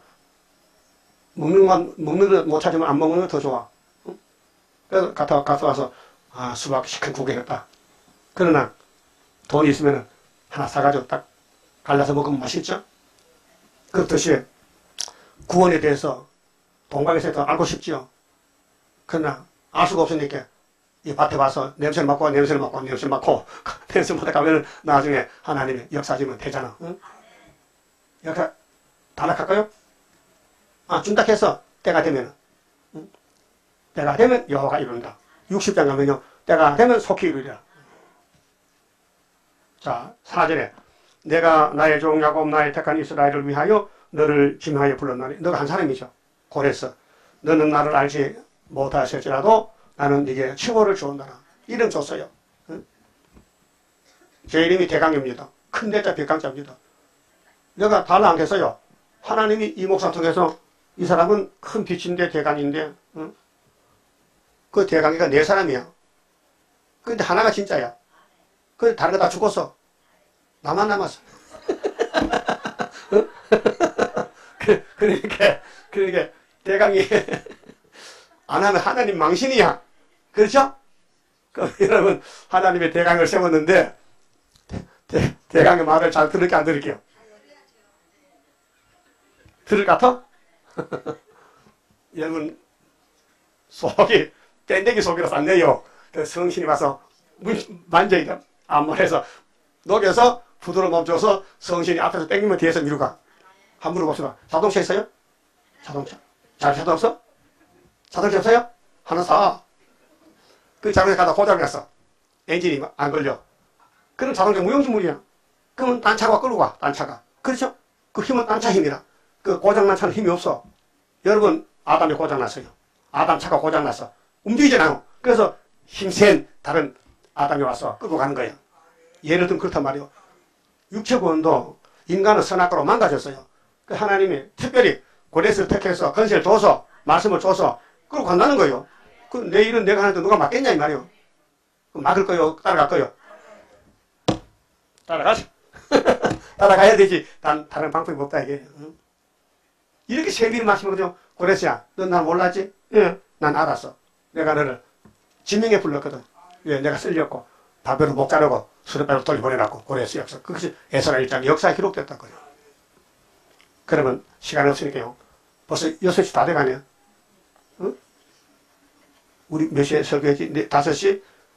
먹는 거 못 찾으면 안 먹는 거 더 좋아. 그래서 가서 와서 수박 시큰 구경했다. 그러나 돈이 있으면 하나 사가지고 딱 갈라서 먹으면 맛있죠. 그렇듯이 구원에 대해서 동방에서 더 알고 싶지요. 그러나 알 수가 없으니까 이 밭에 와서 냄새를 맡고 냄새를 맡고 냄새를 맡고 냄새 맡아 가면 나중에 하나님의 역사지면 되잖아. 응? 역사 단락할까요? 준다 해서 때가 되면 때가 되면 여호와가 이룬다. 60장 가면요. 때가 되면 속히 이루리라. 자, 4절에 내가 나의 종 야곱 나의 택한 이스라엘을 위하여 너를 지명하여 불렀나니 너가 한 사람이죠. 고레스. 너는 나를 알지 못하실지라도 나는 네게 칭호를 주었노라. 이름 줬어요. 제 이름이 대강입니다. 큰 대자 백강자입니다. 내가 달라 안 했어요. 하나님이 이 목사 통해서 이 사람은 큰 빛인데 대강인데 그 대강이가 네 사람이야. 근데 하나가 진짜야. 근데 다른 거 다 죽었어. 나만 남았어. 그러니까 대강이 안 하면 하나님 망신이야. 그렇죠? 그럼 여러분 하나님의 대강을 세웠는데 대강의 말을 잘 들을게 안 들을게요? 들을 것 같아? 여러분 속이 뺀데기 속이라서 안 내요. 그 성신이 와서 만져야 안무해서 녹여서 부드러워 멈춰서 성신이 앞에서 땡기면 뒤에서 미루가. 한번 물어봅시다. 자동차 있어요? 자동차. 자동차 없어? 자동차 없어요? 하나 사. 그 자동차 가다 고장 났어. 엔진이 안 걸려. 그럼 자동차 무용지물이야. 그러면 딴차가 끌고 가. 딴차가. 그렇죠? 그 힘은 딴차 힘이라. 그 고장난 차는 힘이 없어. 여러분 아담이 고장났어요. 아담 차가 고장났어. 움직이잖아요. 그래서 힘센 다른 아담이 와서 끌고 가는 거예요. 예를 들면 그렇단 말이에요. 육체구원도 인간은 선악과로 망가졌어요. 그 하나님이 특별히 고레스를 택해서 건세를 줘서 말씀을 줘서 끌고 간다는 거예요. 그 내 일은 내가 하는데 누가 막겠냐 이 말이에요. 막을 거요? 따라갈 거요? 따라가죠. 따라가야 되지. 다른 방법이 없다 이게. 이렇게 세미를 마시거든요. 고레스야, 넌 날 몰랐지? 예, 난 알았어. 내가 너를 지명에 불렀거든. 예, 내가 쓸렸고 바벨론 목 자르고 수레바로 돌려보내놨고 고레스 역사. 그것이 에스라 1장 역사에 기록됐단 거예요. 그러면 시간이 없으니까요. 벌써 6시 다 돼가네. 응? 우리 몇 시에 설교했지? 5시?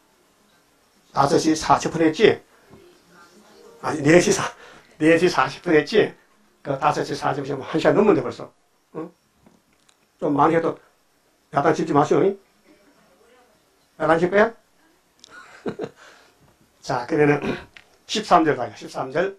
5시 40분 했지? 아니 4시 40분 했지? 그 5시 40분 1시간 넘는데 벌써. 응? 좀 많이 해도 야단치지 마시오. 야단칠 거야? 자, 그러면은 13절 가요. 13절.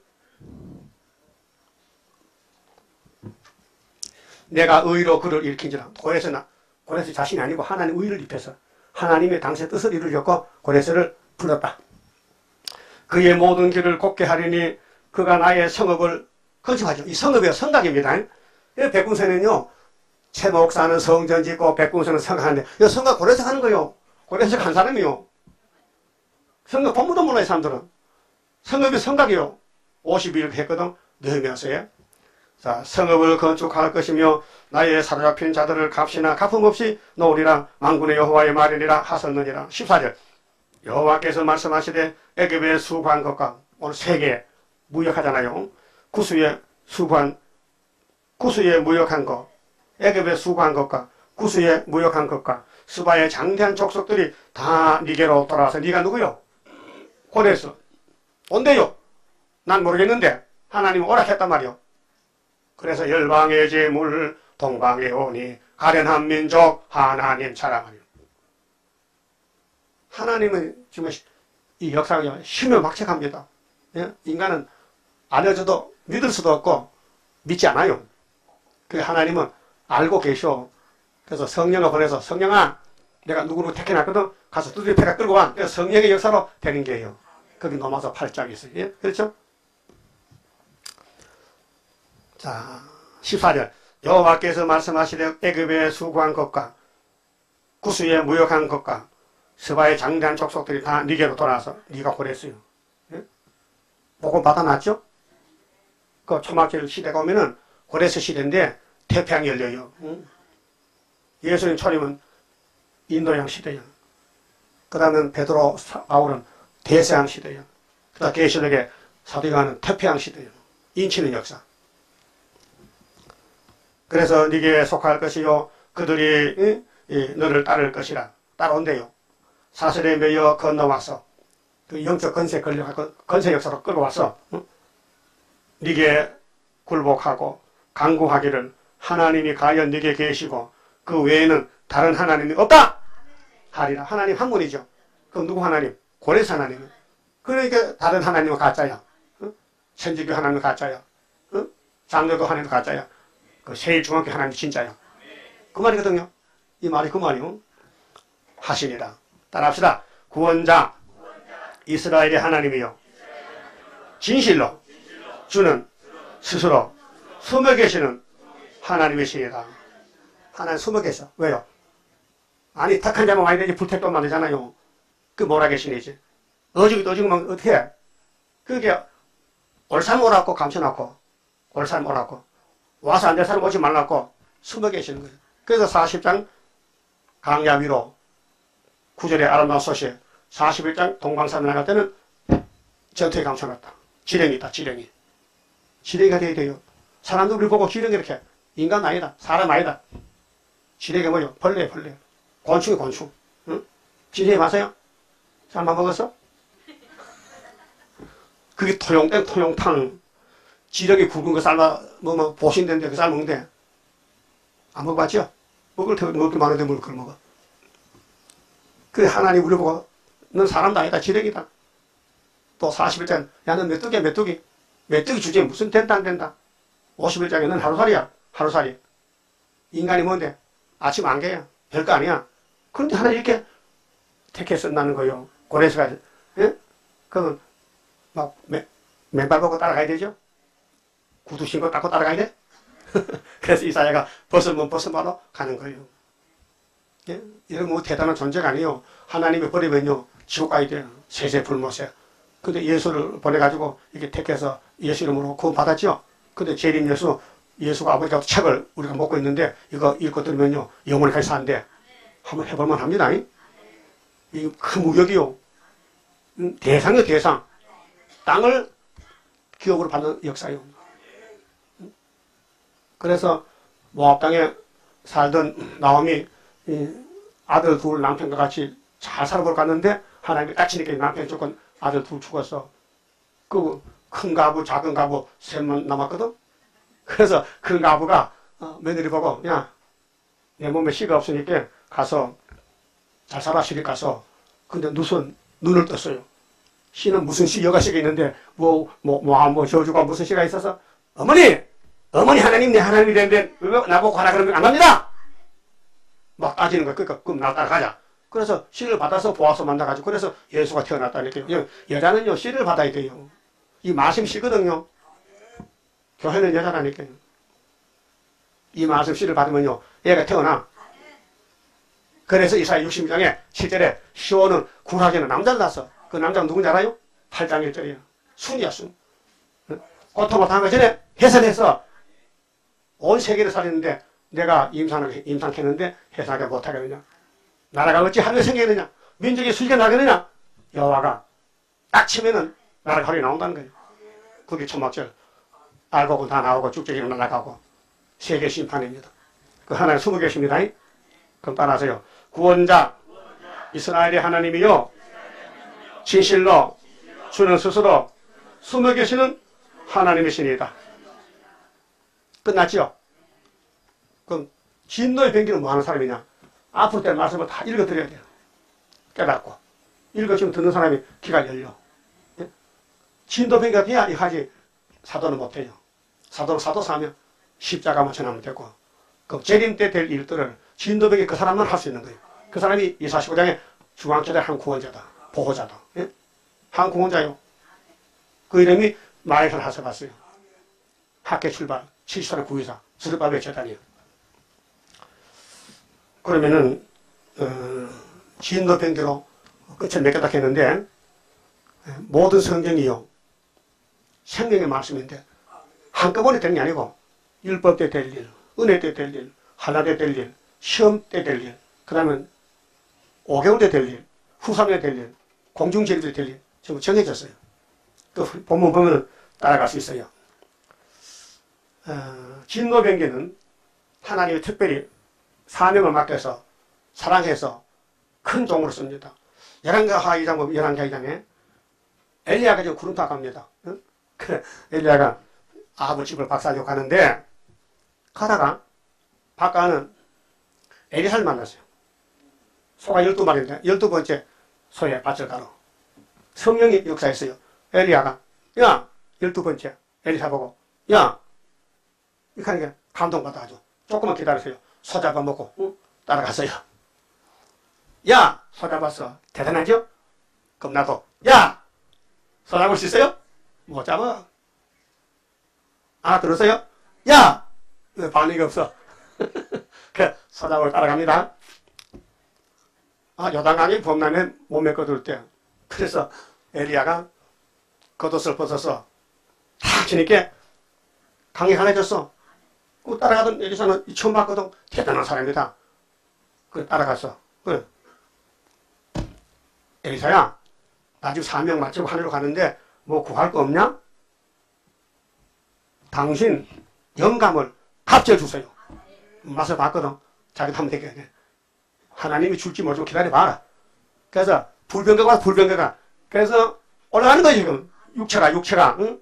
내가 의로 그를 일으킨지라. 고레스 자신이 아니고 하나님 의를 입혀서 하나님의 당시의 뜻을 이루려고 고레스를 불렀다. 그의 모든 길을 곱게 하리니 그가 나의 성읍을 건축하죠. 이 성읍이요, 성곽입니다. 백궁선은요, 최 목사는 성전 짓고 백궁선은 성곽하는데 이 성곽 고레스 하는 거요. 고레스가 한 사람이요. 성곽 본무도 몰라요, 사람들은. 성읍이 성곽이요. 50일 했거든. 느헤미야서에. 자, 성읍을 건축할 것이며 나의 사로잡힌 자들을 값이나 갚음없이 놓으리라. 만군의 여호와의 말이니라 하셨느니라. 14절. 여호와께서 말씀하시되 애굽에 수고한 것과 오늘 세계 무역하잖아요. 구수에 무역한 것, 애굽에 수고한 것과 구수에 무역한 것과 스바의 장대한 족속들이 다 니게로 돌아와서 니가 누구요? 고레스. 온대요. 난 모르겠는데 하나님은 오락했단 말이요. 그래서 열방의 재물 동방에 오니 가련한 민족 하나님 자랑하리라. 하나님은 지금 이 역사가 심요막측합니다. 예? 인간은 알려줘도 믿을 수도 없고 믿지 않아요. 그 하나님은 알고 계셔. 그래서 성령을 보내서 성령아 내가 누구를 택해놨거든. 가서 두드려 패가 끌고 와. 그래서 성령의 역사로 되는 게예요. 거기 넘어서 8장이 있어요. 예? 그렇죠? 자, 14절. 여호와께서 말씀하시되 애굽에 수고한 것과 구수에 무역한 것과 스바의 장대한 족속들이 다 니게로 돌아와서 니가 고랬어요. 예? 복음 받아놨죠? 그 초막절 시대가 오면은 고레스 시대인데 태평양이 열려요. 응? 예수님 초림은 인도양 시대야. 그 다음은 베드로 바울은 대서양 시대야. 그 다음 계시록의 사도 요한은 태평양 시대야. 인치는 역사. 그래서 네게 속할 것이요 그들이 너를 따를 것이라. 따라온대요. 사슬에 매여 건너와서 그 영적 건세 역사로 끌고 와서 네게 굴복하고 간구하기를 하나님이 과연 네게 계시고 그 외에는 다른 하나님이 없다 하리라. 하나님 한 분이죠. 그럼 누구 하나님? 고레스 하나님. 그러니까 다른 하나님은 가짜야. 천주교 하나님은 가짜야. 장로교 하나님은 가짜야. 그 세일중앙교 하나님은 진짜야. 그 말이거든요. 이 말이 그 말이요. 하시니라. 따라합시다. 구원자 이스라엘의 하나님이요 진실로 주는 스스로 숨어 계시는 하나님이시니라. 하나님 숨어 계셔. 왜요? 아니 탁한 자만 와야 되지 불택도 만들잖아요. 그 뭐라 계시니지. 어지면 어떻게 해? 그게 올 사람 오라고 감춰놓고 올 사람 오라고 와서 안 될 사람 오지 말라고 숨어 계시는 거예요. 그래서 40장 강야 위로 9절의 아름다운 소식 41장 동방산에 나갈 때는 전투에 감춰놨다. 지령이 있다. 지령이가 돼야 돼요. 사람들 우리 보고 지령이 이렇게 인간 아니다. 사람 아니다. 지령이 뭐요? 벌레. 곤충이 곤충. 응? 지령이 마세요? 삶아 먹었어? 그게 토용탕. 지령이 굵은 거 삶아 뭐 보신대인데 그 삶아 먹는데 안 먹어봤죠? 먹을 많은데 뭘 그걸 먹어. 그래 하나님 우리 보고 넌 사람도 아니다. 지령이다. 또 41장 야 넌 메뚜기야 메뚜기. 메뚜기 주제에 무슨 된다 안 된다. 51장에 넌 하루살이야. 하루살이. 인간이 뭔데? 아침 안개야. 별거 아니야. 그런데 하나 이렇게 택해 쓴다는 거요. 고레스가 예? 그러면 막 맨발 보고 따라가야 되죠? 구두 신고 닦고 따라가야 돼? 그래서 이사야가 벗으면 벗어바로 가는 거예요. 예? 이런 뭐 대단한 존재가 아니에요. 하나님이 버리면요 지옥 가야 돼요. 세세 불못에. 근데 예수를 보내가지고 이렇게 택해서 예수 이름으로 구원 받았죠. 근데 재림 예수가 아버지가 책을 우리가 먹고 있는데 이거 읽고 들으면요 영원히 갈 사는데 한번 해볼만 합니다. 이 큰 무역이요. 대상이요 대상. 땅을 기업으로 받는 역사요. 그래서 모압 땅에 살던 나오미 아들 둘 남편과 같이 잘 살아보러 갔는데 하나님이 따치니까 남편이 조건 아들 둘 죽었어. 그 큰 가부 작은 가부 셋만 남았거든. 그래서 큰 가부가 며느리 보고 야 내 몸에 씨가 없으니까 가서 잘 살아 시집 가서 근데 눈을 떴어요. 씨는 무슨 씨 여가 씨가 있는데 뭐 저주가 무슨 씨가 있어서 어머니 하나님 내 하나님이 되는데 왜 나보고 가라 그러면 안 갑니다. 막 따지는 거야. 그러니까 그럼 나 따라가자. 그래서 씨를 받아서 보아서 만나가지고 그래서 예수가 태어났다니까요. 여자는요 씨를 받아야 돼요. 이 말씀 씨거든요. 교회는 여자라니까요. 이 말씀 씨를 받으면요 얘가 태어나. 그래서 이사야 60장에 7절에 시온은 굴하기는 남자를 낳았어. 그 남자가 누군지 알아요? 8장 1절이야. 순이야 순. 고통을 당하기 전에 해산해서 온 세계를 살리는데 내가 임상했는데 해산하게 못하겠느냐. 나라가 어찌 하늘에 생기겠느냐. 민족이 수익에 나겠느냐. 여호와가 딱 치면은 나라가 하늘에 나온다는 거예요. 그게 초막절 알곡은 다 나오고 쭉쭉이로 날아가고 세계 심판입니다. 그 하나님 숨어 계십니다. 그럼 따라하세요. 구원자 이스라엘의 하나님이요 진실로 주는 스스로 숨어 계시는 하나님이시니다. 끝났죠? 그럼 진노의 병기는 뭐 하는 사람이냐? 아플 때 말씀을 다 읽어드려야 돼요. 깨닫고 읽어주면 듣는 사람이 귀가 열려. 예? 진도 병기가 돼야 하지 사도는 못해요. 사도는 사도사면 십자가만 전하면 되고 그 재림 때 될 일들을 진도병기 그 사람만 할 수 있는 거예요. 그 사람이 이 45장에 중앙초대 한 구원자다. 보호자다. 예? 한 구원자요. 그 이름이 마이클 하세바스요. 학계 출발 70살의 구의사 스르바벨 재단이요. 그러면은 진도병기로 끝을 맺게 딱 했는데 모든 성경이요 생명의 말씀인데 한꺼번에 되는 게 아니고 율법 때 될 일, 은혜 때 될 일, 한라 때 될 일, 시험 때 될 일, 그 다음에 5개월 때 될 일, 후3년 될 일, 공중제일 때 될 일 전부 정해졌어요. 그 본문 보면 따라갈 수 있어요. 진노병기는 하나님이 특별히 사명을 맡겨서 사랑해서 큰 종으로 씁니다. 11가 2장 보면 11가 2장에 엘리야가 지금 구름타 갑니다. 응? 엘리야가 아합을 집을 박살내고 가는데 가다가 바깥은 에리사를 만났어요. 소가 12마리인데 12번째 소에 밭을 가로. 성령이 역사했어요. 엘리야가 야 12번째 에리사 보고 야 이렇게 하니까 감동받아가지고 조금만 기다리세요. 소 잡아먹고 따라갔어요. 야 소 잡았어. 대단하죠? 그럼 나도 야 소 잡을 수 있어요? 못 잡아. 들었어요? 야! 왜 반응이 없어? 그 소 잡으러 따라갑니다. 요단강이 범람에 몸에 거둘 때 그래서 엘리야가 겉옷을 벗어서 탁 치니까 강이 하나졌어. 그 따라가던 엘리사는 처음 봤거든. 대단한 사람이다. 그 따라갔어. 그래. 엘리사야, 나 지금 사명 마치고 하늘로 가는데 뭐 구할 거 없냐? 당신 영감을 값져 주세요. 맛을 봤거든. 자기도 하면 되겠네. 하나님이 줄지 모르고 기다려봐라. 그래서 불병거가 와서 불병거가. 그래서 올라가는 거야 지금. 육체가 응?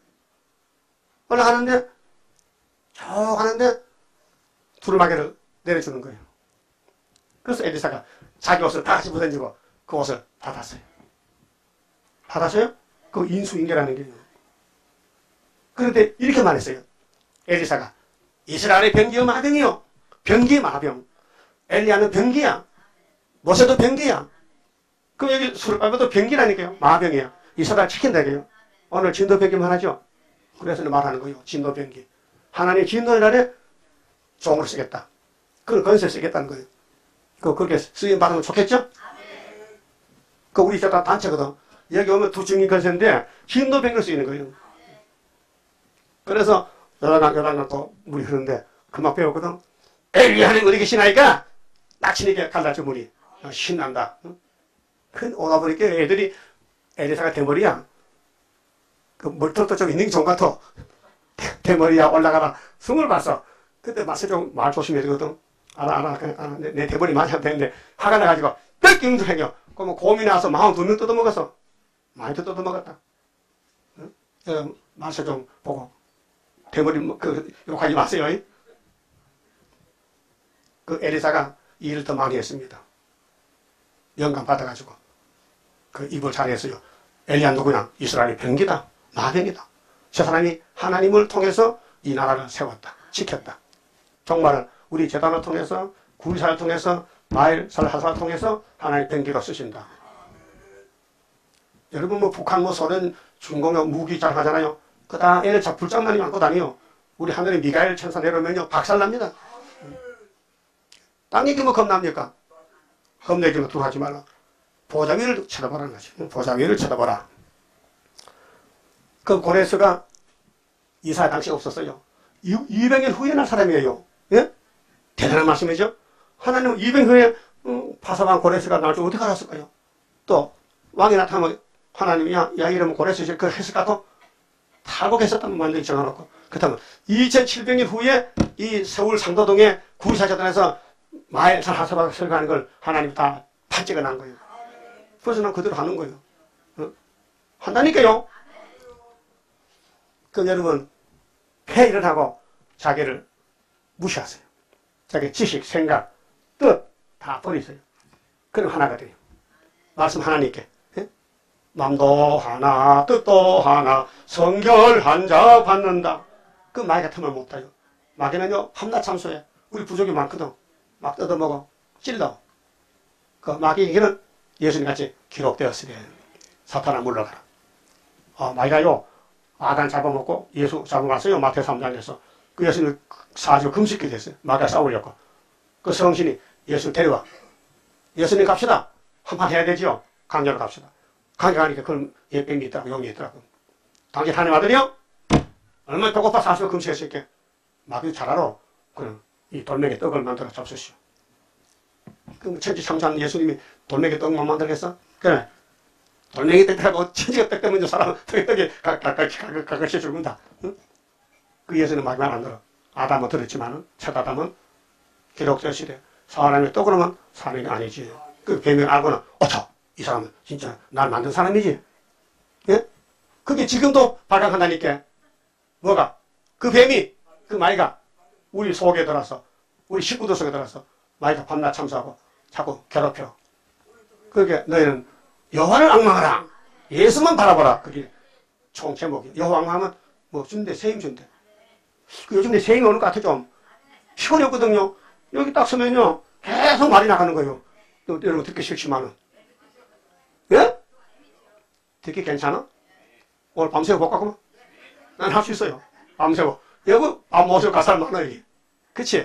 올라가는데 쭉 가는데 두루마기를 내려주는 거예요. 그래서 엘리사가 자기 옷을 다 집어던지고 그 옷을 받았어요. 받았어요? 그 인수인계라는 게요. 그런데 이렇게 말했어요. 엘리사가 이스라엘의 병기요 마병이요. 병기 마병. 엘리야는 병기야. 모세도 병기야. 그럼 여기 수르바벨도 병기라니까요. 마병이야. 이스라엘 지킨다 이게요. 오늘 진도병기만 하죠. 그래서 말하는 거예요. 진도병기. 하나님 진도의 날에 종으로 쓰겠다. 그걸 건설에 쓰겠다는 거예요. 그렇게 쓰임 받으면 좋겠죠? 그 우리 다 단체거든. 여기 오면 두 증인 건설인데 진도병기로 쓰이는 거예요. 그래서 요단강 또 물이 흐르는데 그만 배웠거든. 엘리야는 어디 계시나이까? 낙치니까 갈라져 물이. 신난다. 큰 오다 보니까 애들이 엘리사가 대머리야. 그 멀쩡도 좀 있는 게 좋은 것 같아. 대머리야 올라가라. 숨을 봤어. 그때 맛을 좀 말 조심해야 되거든. 알아. 내 대머리 많이 하면 되는데 화가 나가지고 뺏기는 행여. 그러면 곰이 나와서 42명 뜯어먹었어. 많이 뜯어먹었다. 응? 맛을 좀 보고. 대머리 욕하지 마세요. 그 엘리사가 일을 더 많이 했습니다. 영감 받아가지고 그 입을 잘했어요. 엘리야 누구냐? 이스라엘의 병기다. 마병이다. 저 사람이 하나님을 통해서 이 나라를 세웠다. 지켰다. 정말 우리 재단을 통해서 구의사를 통해서 마일 살하사를 통해서 하나님 병기로 쓰신다. 여러분 뭐 북한 뭐 소련 중공업 무기 잘 하잖아요. 그다 애를 불장난이 많고 다니요. 우리 하늘에 미가엘 천사 내려오면요 박살납니다. 딴 얘기 뭐 겁납니까? 겁내기는 두고 하지 말라. 보좌 위를 쳐다보라는 거지. 보좌 위를 쳐다보라. 그 고레스가 이사 당시 없었어요. 200년 후에 날 사람이에요. 예? 대단한 말씀이죠. 하나님은 200년 후에 파사방 고레스가 날 줄 어떻게 알았을까요? 또 왕이 나타나면 하나님이 야 이러면 고레스지 그걸 했을까 또 탈곡했었다면 완전히 정해놓고 그렇다면 2700년 후에 이 서울 상도동에 구의사재단에서 마일 살하사바가 설교하는 걸 하나님이 다 판찍어 난 거예요. 그래서 난 그대로 하는 거예요. 한다니까요. 그 여러분 회의를 하고 자기를 무시하세요. 자기 지식, 생각, 뜻 다 버리세요. 그럼 하나가 돼요. 말씀 하나님께 마음도 하나 뜻도 하나 성결한 자 받는다. 그 마귀가 틈을 못 타요. 마귀는요 함나참소에 우리 부족이 많거든. 막 뜯어먹어 찔러. 그 마귀에게는 예수님같이 기록되었으리 사탄아 물러가라. 마귀가요 아단 잡아먹고 예수 잡아갔어요. 마태오 3장에서 그 예수님을 4주 금식게 됐어요. 마귀가 싸우려고. 그 성신이 예수를 데려와. 예수님 갑시다. 한판 해야 되지요. 강제로 갑시다. 강제하니까 그런 예병이 있더라고. 용이 있더라고. 당신 하나님 아들이요? 얼마나 배고파 40일 금식했을게. 마귀도 잘 알아. 그럼 이 돌멩이 떡을 만들어 잡수시오. 그럼 천지창조한 예수님이 돌멩이 떡만 만들겠어? 그래. 돌멩이 떡하고 천지가 떡 때문에 사람 떡이 가끔씩 죽는다. 응? 그 예수는 마귀만 안 들어. 아담은 들었지만은 첫 아담은 기록되시되 사람이 떡으로만 사는 게 아니지. 그 배명을 알고는 이 사람은 진짜 날 만든 사람이지. 예? 그게 지금도 발각한다니까. 뭐가? 그 뱀이, 그 마귀가 우리 속에 들어서, 우리 식구들 속에 들어서 마귀가 밤낮 참수하고 자꾸 괴롭혀. 그러니까 너희는 여호와를 앙망하라. 예수만 바라보라. 그게 총 제목이에요. 여호와 앙망하면 뭐 준대, 세임 준대. 요즘 내 세임이 오는 것 같아 좀. 시골이 없거든요. 여기 딱 서면요. 계속 말이 나가는 거예요. 여러분 듣기 싫지만은. 예? 듣기 괜찮아? 오늘 밤새워 볼까 그러면? 난 할 수 있어요. 밤새워. 여기 밤 못새워 갈 사람 많아 여기. 그치?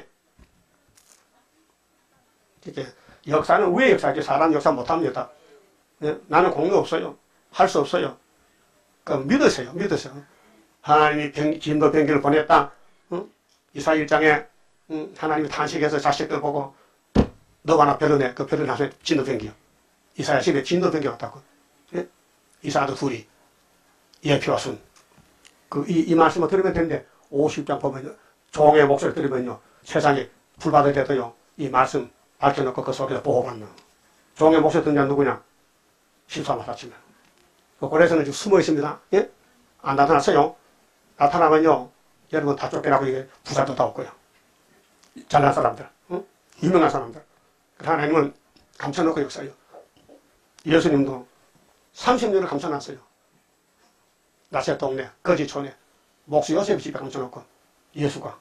이렇게 역사는 우의 역사지 사람 역사 못합니다. 예? 나는 공부 없어요. 할 수 없어요. 그럼 믿으세요. 믿으세요. 하나님이 진도 변기를 보냈다. 응? 이사 1장에 하나님이 탄식해서 자식들 보고 너가 나 별로네. 그 별로 나서 진도 변기요. 이사야 10에 진도 변기 왔다고. 예? 이사도 둘이 예표와 순. 이 말씀을 들으면 되는데 50장 보면요. 종의 목소리 들으면요. 세상에 불받을 때도요. 이 말씀 밝혀놓고 그 속에서 보호받는. 종의 목소리 듣는 자는 누구냐? 십사만 사치면. 고래에서는 지금 숨어 있습니다. 예? 안 나타났어요. 나타나면요. 여러분 다 쫓겨나고 이게 부자도 다 없고요. 잘난 사람들. 응? 유명한 사람들. 하나님은 감춰놓고 역사요. 예수님도 30년을 감춰놨어요. 나세 동네, 거지촌에 목수 요셉 집에 감춰놓고 예수가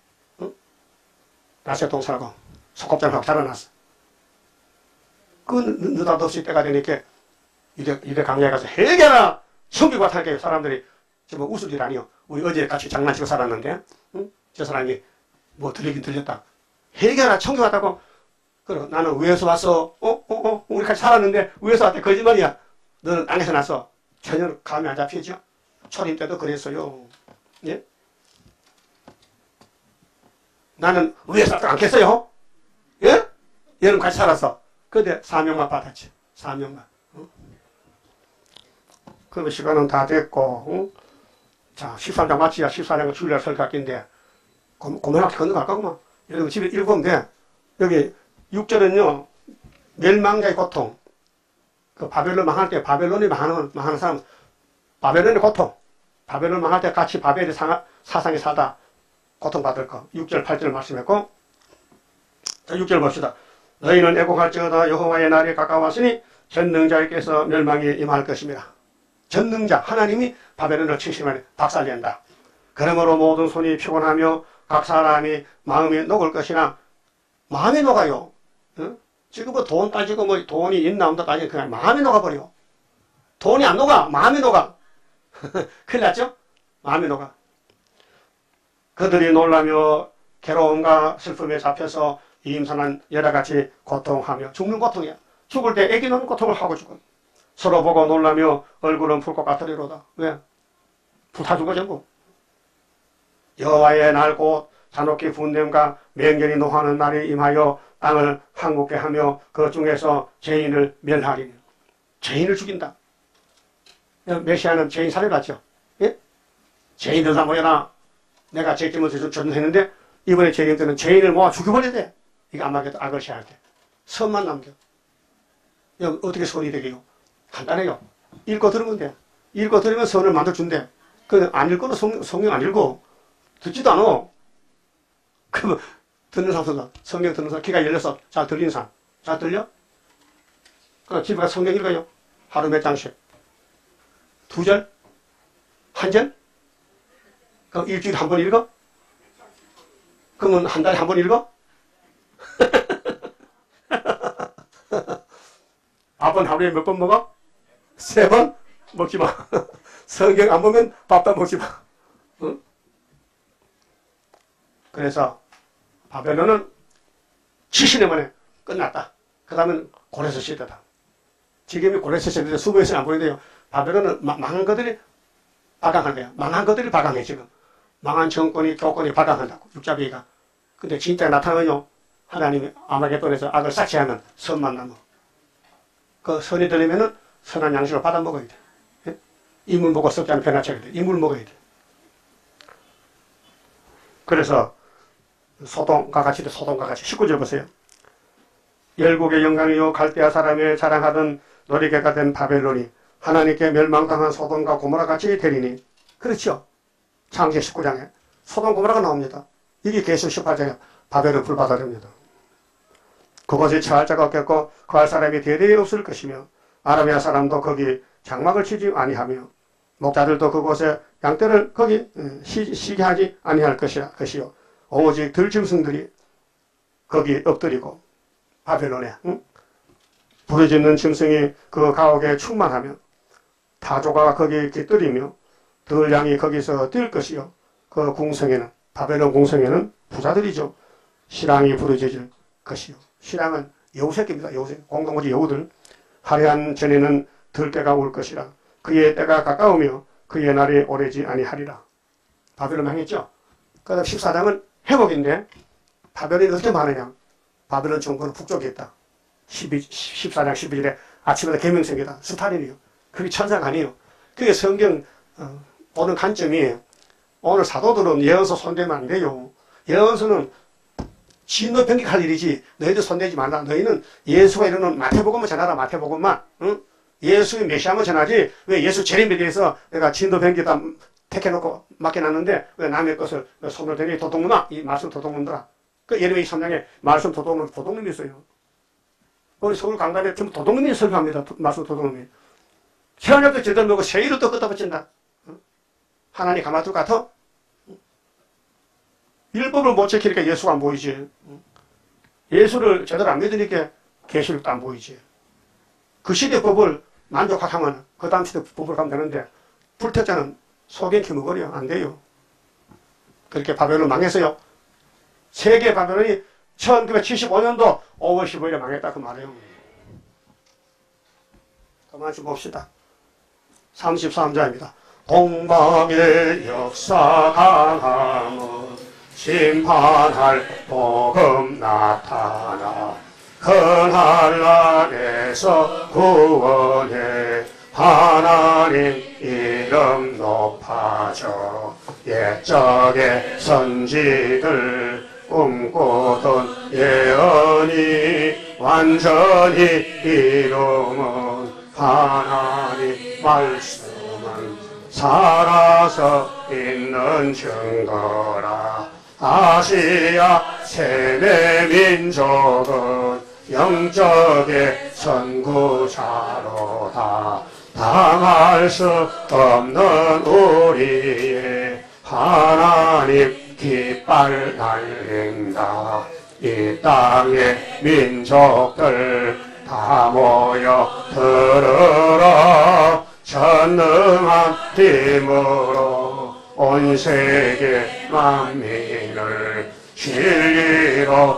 나세 동 살고 소꿉장하고 자라났어. 그 느닷없이 때가 되니까 유대 강야에 가서 해결하 성기과 탈게 사람들이 지금 웃을 일 아니요. 우리 어제 같이 장난치고 살았는데 저 사람이 뭐 들리긴 들렸다. 해결하 청교하다고. 그럼 나는 위에서 왔어. 우리 같이 살았는데 위에서 왔대. 거짓말이야. 너는 땅에서 났어. 전혀 감이 안 잡히죠. 초림 때도 그랬어요. 예? 나는 위에서 왔다 않겠어요? 예? 여러분 같이 살았어. 근데 사명만 받았지. 사명만. 그러면 시간은 다 됐고, 자, 13장 맞지야. 14장은 주일날 설교할긴데, 고만하게 건너갈까, 그만. 여러분 집에 읽으면 돼. 여기 6절은요, 멸망자의 고통. 그 바벨론 망할 때, 바벨론이 망하는 사람, 바벨론의 고통. 바벨론 망할 때 같이 바벨의 사상에 사다 고통받을 거. 6절, 8절 말씀했고, 자, 6절 봅시다. 너희는 애곡할지어다 여호와의 날이 가까웠으니 전능자께서 멸망이 임할 것입니다. 전능자, 하나님이 바벨론을 70만에 박살낸다. 그러므로 모든 손이 피곤하며 각 사람이 마음이 녹을 것이나, 마음이 녹아요. 응? 지금 뭐 돈 따지고 뭐 돈이 있나 없나 따지고 그냥 마음이 녹아버려. 돈이 안 녹아, 마음이 녹아. 큰일 났죠? 마음이 녹아. 그들이 놀라며 괴로움과 슬픔에 잡혀서 임산한 여러가지 고통하며 죽는 고통이야. 죽을 때 애기 낳는 고통을 하고 죽어. 서로 보고 놀라며 얼굴은 불꽃 같으리로다. 왜? 불타 죽어 전부. 여호와의 날 곧 잔혹히 분냄과 맹렬히 노하는 날이 임하여 땅을 항복게 하며 그 중에서 죄인을 멸하리니. 죄인을 죽인다. 메시아는 죄인 살해갔죠. 예? 죄인들 다 모여라. 내가 죄짐을 전했는데 이번에 죄인들은 죄인을 모아 죽여버려야 돼. 이거 아마게도 악을 시할 때. 선만 남겨. 어떻게 선이 되게요? 간단해요. 읽고 들으면 돼. 읽고 들으면 선을 만들어준대. 안 읽고는 성경 안 읽고 듣지도 않아. 그러면 듣는 사람보다 성경 듣는 사람 귀가 열려서 잘 들리는 사람. 잘 들려? 그럼 집에 가서 성경 읽어요. 하루 몇 장씩. 2절? 1절? 그럼 일주일에 한 번 읽어? 그러면 한 달에 한 번 읽어? 밥은 하루에 몇 번 먹어? 3번? 먹지 마. 성경 안 보면 밥도 먹지 마. 응? 그래서 바벨론은 70년 만에 끝났다. 그 다음은 고레스 시대다. 지금이 고레스 시대인데 수보에서는 안 보이는데요. 바벨론은 망한 것들이 박강한 거야. 망한 것들이 박강해 지금. 망한 정권이 교권이 박강한다고. 육자비가. 근데 진짜 나타나면요. 하나님이 아마겟돈에서 악을 삭제하면 선만 남아. 그 선이 들리면은 선한 양식을 받아 먹어야 돼. 예? 인물 보고 썩지 않은 변화책이 돼. 인물 먹어야 돼. 그래서 소돔과 같이 19절 보세요. 열국의 영광이요 갈대아 사람의 자랑하던 놀이개가 된 바벨론이 하나님께 멸망당한 소돔과 고모라 같이 되리니. 그렇죠. 창세 19장에 소돔 고모라가 나옵니다. 이게 계시록 18장에 바벨은 불바다입니다. 그곳에 처할 자가 없겠고 거할 사람이 대대에 없을 것이며 아라비아 사람도 거기 장막을 치지 아니하며 목자들도 그곳에 양떼를 거기 쉬게 하지 아니할 것이요 오직 들짐승들이 거기 엎드리고 바벨론에 부르짖는 짐승이 그 가옥에 충만하며 타조가 거기 깃들이며 들양이 거기서 뛸 것이요 그 궁성에는 바벨론 궁성에는 부자들이죠. 신랑이 부르짖을 것이요. 신랑은 여우새끼입니다. 여우새끼. 공동거지 여우들. 화려한 전에는 들깨가 올 것이라. 그의 때가 가까우며 그의 날이 오래지 아니하리라. 바벨론 망했죠. 그 다음 14장은 회복인데 바벨론이 어떻게 많으냐. 바벨론 정권은 북쪽에 있다. 14장 12절에 아침마다 계명성이다. 스타일이에요. 그게 천사가 아니에요. 그게 성경 보는 관점이 오늘 사도들은 예언서 손대면 안 돼요. 예언서는 진노 변경할 일이지 너희들 손대지 말라. 너희는 예수가 이르는 마태복음만 전하라. 마태복음만. 응? 예수의 메시아만 전하지 왜 예수 재림에 대해서 내가 진노 변경다 택해놓고 맡겨놨는데 왜 남의 것을 손을 대니 도둑놈아. 이 말씀 도둑놈들아. 그 예레미야 3장에 말씀 도둑놈이 있어요. 우리 서울 강단에 전부 도둑놈이 설교합니다. 말씀 도둑놈이. 세원역도 제대로 먹고 세일을 또 끄다 붙인다. 하나님 가만둘 것 같아? 율법을 못 지키니까 예수가 안 보이지. 예수를 제대로 안 믿으니까 계시록도 안 보이지. 그 시대 법을 만족하면 그 다음 시대 법을 가면 되는데 불태자는 속엔 키먹으려 안 돼요. 그렇게 바벨론 망했어요. 세계 바벨론이 1975년도 5월 15일에 망했다 그 말이에요. 그만 좀 봅시다. 33장입니다. 동방의 역사 강함은 심판할 복음 나타나 큰한란에서 구원해 하나님 이름 높아져 옛적의 선지들 꿈꾸던 예언이 완전히 이루면 하나님 말씀은 살아서 있는 증거라. 아시아 세계 민족은 영적의 선구자로다. 당할 수 없는 우리의 하나님 깃발 날린다. 이 땅의 민족들 다 모여 들으라. 전능한 힘으로 온 세계 만민을 진리로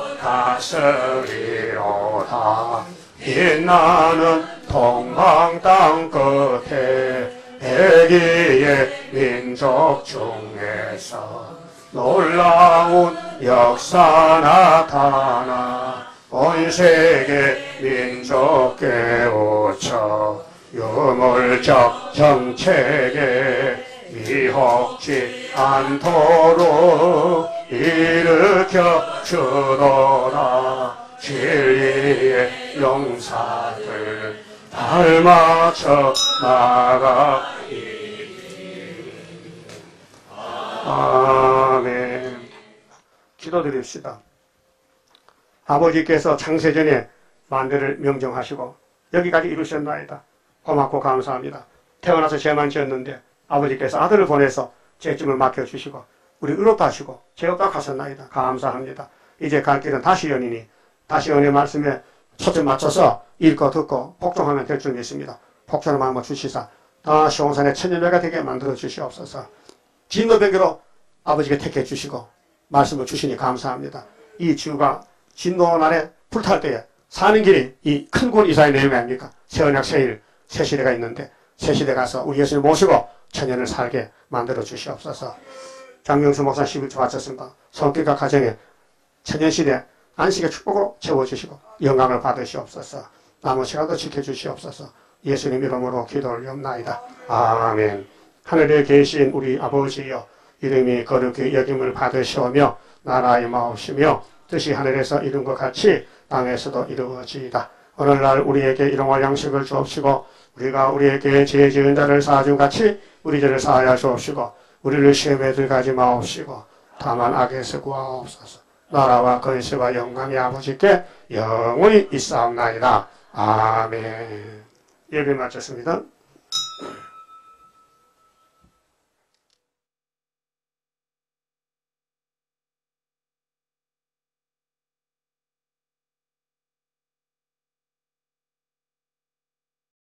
다스리로다. 빛나는 동방 땅 끝에 백이의 민족 중에서 놀라운 역사 나타나 온 세계 민족 깨우쳐 유물적 정책에 미혹지 않도록 일으켜 주노라. 진리의 용사들 닮아쳐 나가리. 아멘. 기도드립시다. 아버지께서 창세전에 만대를 명정하시고 여기까지 이루셨나이다. 고맙고 감사합니다. 태어나서 죄만 지었는데 아버지께서 아들을 보내서 죄짐을 맡겨주시고 우리 의롭다 하시고 죄 없다 하셨나이다. 감사합니다. 이제 갈 길은 다시 연이니 다시 연의 말씀에 초점 맞춰서 읽고 듣고 복종하면 될 줄 믿습니다. 복종의 마음을 주시사 다시 온산의 천년배가 되게 만들어 주시옵소서. 진노병기로 아버지께 택해 주시고 말씀을 주시니 감사합니다. 이 주가 진노날에 불탈 때에 사는 길이 이 큰 곳 이사의 내용이 아닙니까? 새언약 새일 새시대가 있는데 새시대 가서 우리 예수님 모시고 천년을 살게 만들어 주시옵소서. 장명수 목사 11조 바쳤습니다. 성격과 가정에 천년시대 안식의 축복으로 채워주시고 영광을 받으시옵소서. 남은 시간도 지켜주시옵소서. 예수님 이름으로 기도 올리옵나이다. 아멘. 하늘에 계신 우리 아버지여 이름이 거룩히 여김을 받으시오며 나라의 마옵시며 뜻이 하늘에서 이룬 것 같이 땅에서도 이루어지이다. 오늘날 우리에게 일용할 양식을 주옵시고 우리가 우리에게 죄 지은 자를 사하준 같이 우리 죄를 사하여 주옵시고 우리를 시험에 들어가지 마옵시고 다만 악에서 구하옵소서. 나라와 권세와 영광이 아버지께 영원히 있사옵나이다. 아멘. 예배 마쳤습니다.